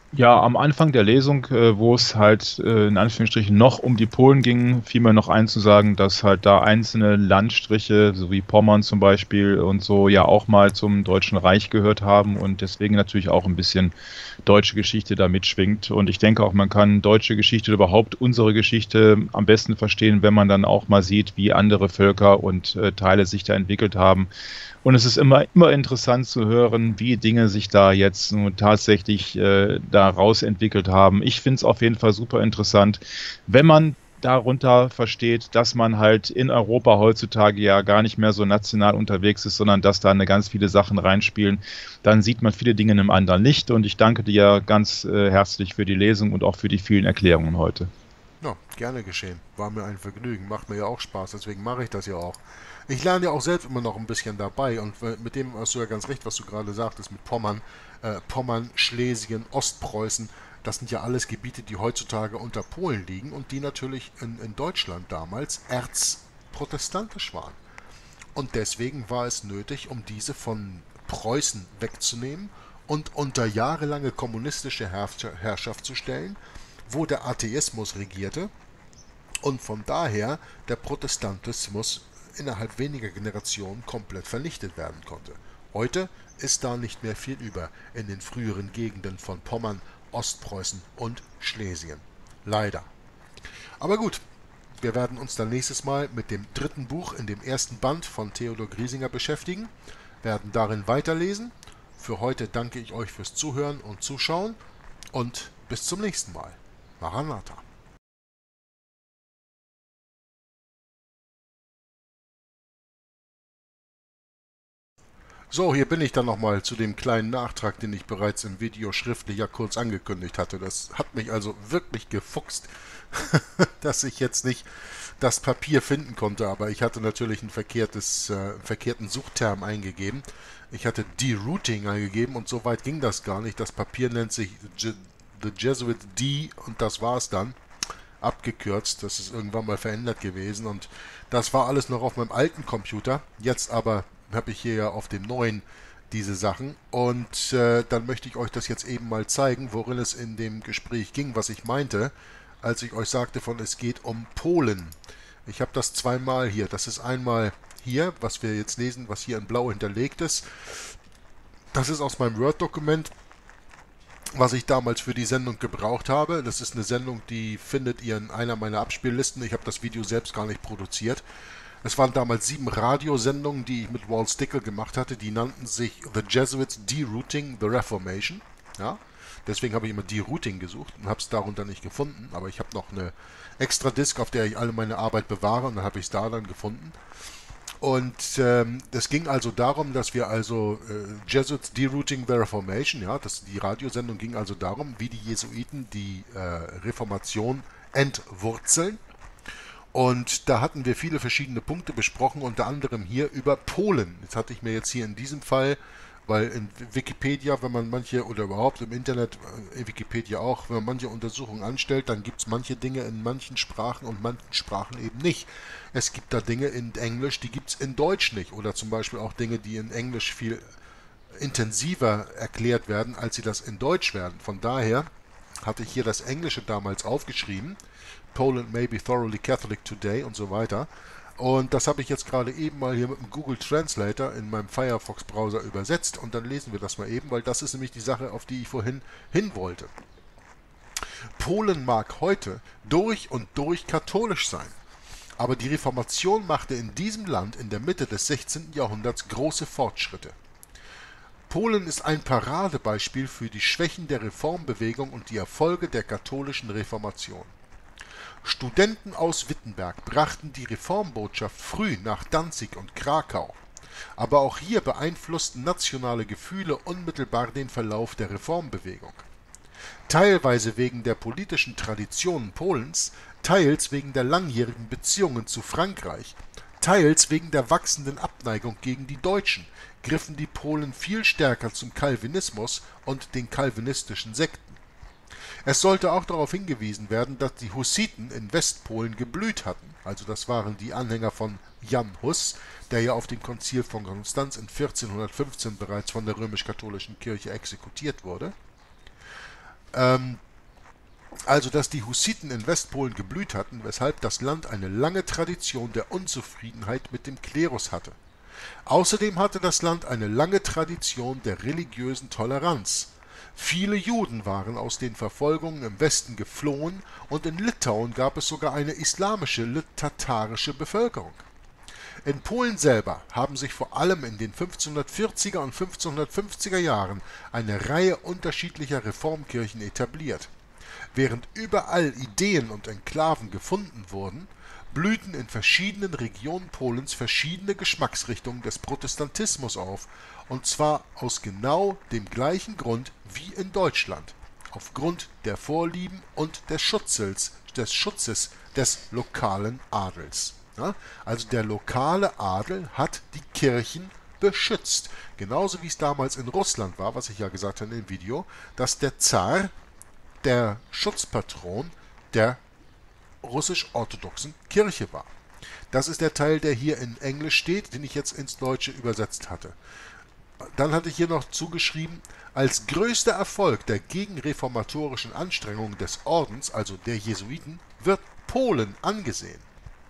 Ja, am Anfang der Lesung, äh, wo es halt äh, in Anführungsstrichen noch um die Polen ging, fiel mir noch ein zu sagen, dass halt da einzelne Landstriche, so wie Pommern zum Beispiel und so, ja auch mal zum Deutschen Reich gehört haben und deswegen natürlich auch ein bisschen deutsche Geschichte da mitschwingt. Und ich denke auch, man kann deutsche Geschichte, überhaupt unsere Geschichte am besten verstehen, wenn man dann auch mal sieht, wie andere Völker und äh, Teile sich da entwickelt haben. Und es ist immer, immer interessant zu hören, wie Dinge sich da jetzt nun tatsächlich äh, da rausentwickelt haben. Ich finde es auf jeden Fall super interessant, wenn man darunter versteht, dass man halt in Europa heutzutage ja gar nicht mehr so national unterwegs ist, sondern dass da eine ganz viele Sachen reinspielen, dann sieht man viele Dinge in einem anderen Licht. Und ich danke dir ganz äh, herzlich für die Lesung und auch für die vielen Erklärungen heute. Ja, gerne geschehen. War mir ein Vergnügen. Macht mir ja auch Spaß, deswegen mache ich das ja auch. Ich lerne ja auch selbst immer noch ein bisschen dabei und äh, mit dem hast du ja ganz recht, was du gerade sagtest mit Pommern. Äh, Pommern, Schlesien, Ostpreußen, das sind ja alles Gebiete, die heutzutage unter Polen liegen und die natürlich in, in Deutschland damals erzprotestantisch waren. Und deswegen war es nötig, um diese von Preußen wegzunehmen und unter jahrelange kommunistische Herrschaft zu stellen, wo der Atheismus regierte und von daher der Protestantismus innerhalb weniger Generationen komplett vernichtet werden konnte. Heute ist da nicht mehr viel über in den früheren Gegenden von Pommern, Ostpreußen und Schlesien. Leider. Aber gut, wir werden uns dann nächstes Mal mit dem dritten Buch in dem ersten Band von Theodor Griesinger beschäftigen, werden darin weiterlesen. Für heute danke ich euch fürs Zuhören und Zuschauen und bis zum nächsten Mal. Maranatha. So, hier bin ich dann nochmal zu dem kleinen Nachtrag, den ich bereits im Video schriftlich ja kurz angekündigt hatte. Das hat mich also wirklich gefuchst, dass ich jetzt nicht das Papier finden konnte, aber ich hatte natürlich ein verkehrtes, äh, einen verkehrten Suchterm eingegeben. Ich hatte Derouting eingegeben und so weit ging das gar nicht. Das Papier nennt sich Je The Jesuit D und das war's dann. Abgekürzt, das ist irgendwann mal verändert gewesen und das war alles noch auf meinem alten Computer. Jetzt aber habe ich hier ja auf dem neuen diese Sachen und äh, dann möchte ich euch das jetzt eben mal zeigen, worin es in dem Gespräch ging, was ich meinte, als ich euch sagte von es geht um Polen. Ich habe das zweimal hier. Das ist einmal hier, was wir jetzt lesen, was hier in blau hinterlegt ist. Das ist aus meinem Word-Dokument, was ich damals für die Sendung gebraucht habe. Das ist eine Sendung, die findet ihr in einer meiner Abspiellisten. Ich habe das Video selbst gar nicht produziert. Es waren damals sieben Radiosendungen, die ich mit Walt Stickle gemacht hatte. Die nannten sich The Jesuits Derouting the Reformation. Ja, deswegen habe ich immer Derouting gesucht und habe es darunter nicht gefunden. Aber ich habe noch eine extra Disk, auf der ich alle meine Arbeit bewahre und dann habe ich es da dann gefunden. Und ähm, es ging also darum, dass wir also äh, Jesuits Derouting the Reformation, ja, das, die Radiosendung ging also darum, wie die Jesuiten die äh, Reformation entwurzeln. Und da hatten wir viele verschiedene Punkte besprochen, unter anderem hier über Polen. Jetzt hatte ich mir jetzt hier in diesem Fall, weil in Wikipedia, wenn man manche, oder überhaupt im Internet, in Wikipedia auch, wenn man manche Untersuchungen anstellt, dann gibt es manche Dinge in manchen Sprachen und manchen Sprachen eben nicht. Es gibt da Dinge in Englisch, die gibt es in Deutsch nicht. Oder zum Beispiel auch Dinge, die in Englisch viel intensiver erklärt werden, als sie das in Deutsch werden. Von daher hatte ich hier das Englische damals aufgeschrieben. Poland may be thoroughly Catholic today und so weiter. Und das habe ich jetzt gerade eben mal hier mit dem Google Translator in meinem Firefox-Browser übersetzt. Und dann lesen wir das mal eben, weil das ist nämlich die Sache, auf die ich vorhin hin wollte. Polen mag heute durch und durch katholisch sein. Aber die Reformation machte in diesem Land in der Mitte des sechzehnten Jahrhunderts große Fortschritte. Polen ist ein Paradebeispiel für die Schwächen der Reformbewegung und die Erfolge der katholischen Reformation. Studenten aus Wittenberg brachten die Reformbotschaft früh nach Danzig und Krakau. Aber auch hier beeinflussten nationale Gefühle unmittelbar den Verlauf der Reformbewegung. Teilweise wegen der politischen Traditionen Polens, teils wegen der langjährigen Beziehungen zu Frankreich, teils wegen der wachsenden Abneigung gegen die Deutschen, griffen die Polen viel stärker zum Calvinismus und den calvinistischen Sekten. Es sollte auch darauf hingewiesen werden, dass die Hussiten in Westpolen geblüht hatten, also das waren die Anhänger von Jan Hus, der ja auf dem Konzil von Konstanz in vierzehnhundertfünfzehn bereits von der römisch-katholischen Kirche exekutiert wurde. Ähm, also, dass die Hussiten in Westpolen geblüht hatten, weshalb das Land eine lange Tradition der Unzufriedenheit mit dem Klerus hatte. Außerdem hatte das Land eine lange Tradition der religiösen Toleranz. Viele Juden waren aus den Verfolgungen im Westen geflohen und in Litauen gab es sogar eine islamische tatarische Bevölkerung. In Polen selber haben sich vor allem in den fünfzehnhundertvierziger und fünfzehnhundertfünfziger Jahren eine Reihe unterschiedlicher Reformkirchen etabliert. Während überall Ideen und Enklaven gefunden wurden, blühten in verschiedenen Regionen Polens verschiedene Geschmacksrichtungen des Protestantismus auf, und zwar aus genau dem gleichen Grund wie in Deutschland, aufgrund der Vorlieben und des Schutzes des, Schutzes des lokalen Adels. Ja, also der lokale Adel hat die Kirchen beschützt, genauso wie es damals in Russland war, was ich ja gesagt habe im Video, dass der Zar der Schutzpatron der russisch-orthodoxen Kirche war. Das ist der Teil, der hier in Englisch steht, den ich jetzt ins Deutsche übersetzt hatte. Dann hatte ich hier noch zugeschrieben, als größter Erfolg der gegenreformatorischen Anstrengungen des Ordens, also der Jesuiten, wird Polen angesehen.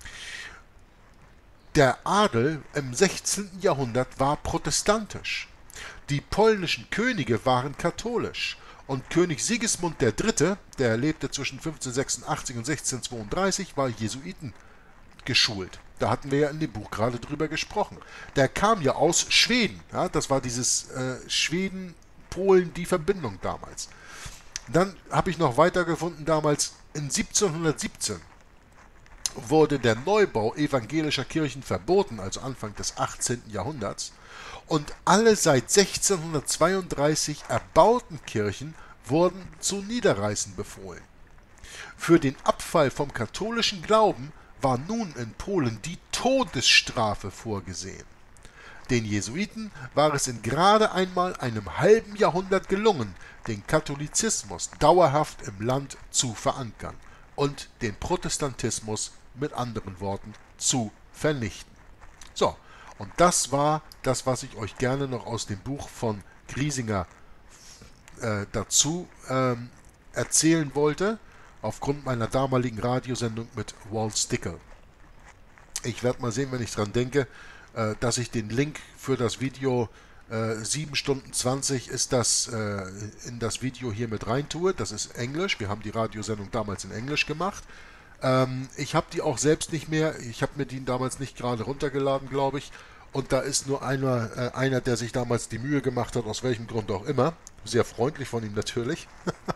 Der Adel im sechzehnten Jahrhundert war protestantisch. Die polnischen Könige waren katholisch. Und König Sigismund der Dritte., der lebte zwischen fünfzehnhundertsechsundachtzig und sechzehnhundertzweiunddreißig, war Jesuiten geschult. Da hatten wir ja in dem Buch gerade drüber gesprochen. Der kam ja aus Schweden. Ja, das war dieses äh, Schweden-Polen, die Verbindung damals. Dann habe ich noch weitergefunden, damals in siebzehnhundertsiebzehn wurde der Neubau evangelischer Kirchen verboten, also Anfang des achtzehnten Jahrhunderts. Und alle seit sechzehnhundertzweiunddreißig erbauten Kirchen wurden zu Niederreißen befohlen. Für den Abfall vom katholischen Glauben war nun in Polen die Todesstrafe vorgesehen. Den Jesuiten war es in gerade einmal einem halben Jahrhundert gelungen, den Katholizismus dauerhaft im Land zu verankern und den Protestantismus mit anderen Worten zu vernichten. So, und das war das, was ich euch gerne noch aus dem Buch von Griesinger äh, dazu ähm, erzählen wollte, aufgrund meiner damaligen Radiosendung mit Walt Stickel. Ich werde mal sehen, wenn ich dran denke, äh, dass ich den Link für das Video äh, sieben Stunden zwanzig ist das äh, in das Video hier mit rein tue. Das ist Englisch. Wir haben die Radiosendung damals in Englisch gemacht. Ähm, ich habe die auch selbst nicht mehr. Ich habe mir die damals nicht gerade runtergeladen, glaube ich. Und da ist nur einer, äh, einer, der sich damals die Mühe gemacht hat, aus welchem Grund auch immer. Sehr freundlich von ihm natürlich.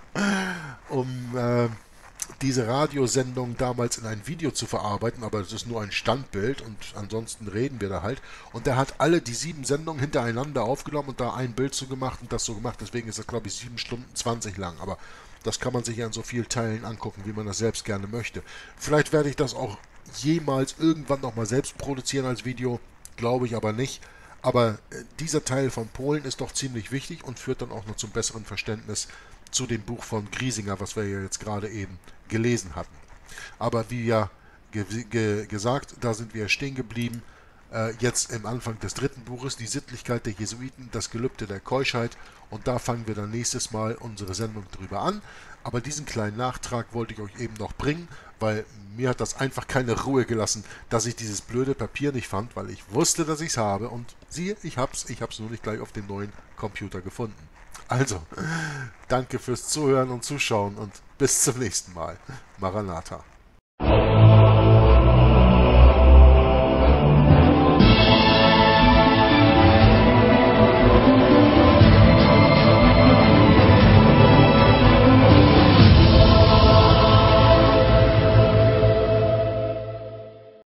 um äh, diese Radiosendung damals in ein Video zu verarbeiten, aber es ist nur ein Standbild und ansonsten reden wir da halt. Und der hat alle die sieben Sendungen hintereinander aufgenommen und da ein Bild zu gemacht und das so gemacht. Deswegen ist das, glaube ich, sieben Stunden zwanzig lang. Aber das kann man sich ja in so vielen Teilen angucken, wie man das selbst gerne möchte. Vielleicht werde ich das auch jemals irgendwann nochmal selbst produzieren als Video, glaube ich aber nicht. Aber äh, dieser Teil von Polen ist doch ziemlich wichtig und führt dann auch noch zum besseren Verständnis zu dem Buch von Griesinger, was wir ja jetzt gerade eben gelesen hatten. Aber wie ja ge ge gesagt, da sind wir stehen geblieben. Äh, jetzt im Anfang des dritten Buches, die Sittlichkeit der Jesuiten, das Gelübde der Keuschheit. Und da fangen wir dann nächstes Mal unsere Sendung drüber an. Aber diesen kleinen Nachtrag wollte ich euch eben noch bringen, weil mir hat das einfach keine Ruhe gelassen, dass ich dieses blöde Papier nicht fand, weil ich wusste, dass ich es habe. Und siehe, ich hab's, ich hab's nur nicht gleich auf dem neuen Computer gefunden. Also, danke fürs Zuhören und Zuschauen und bis zum nächsten Mal. Maranatha.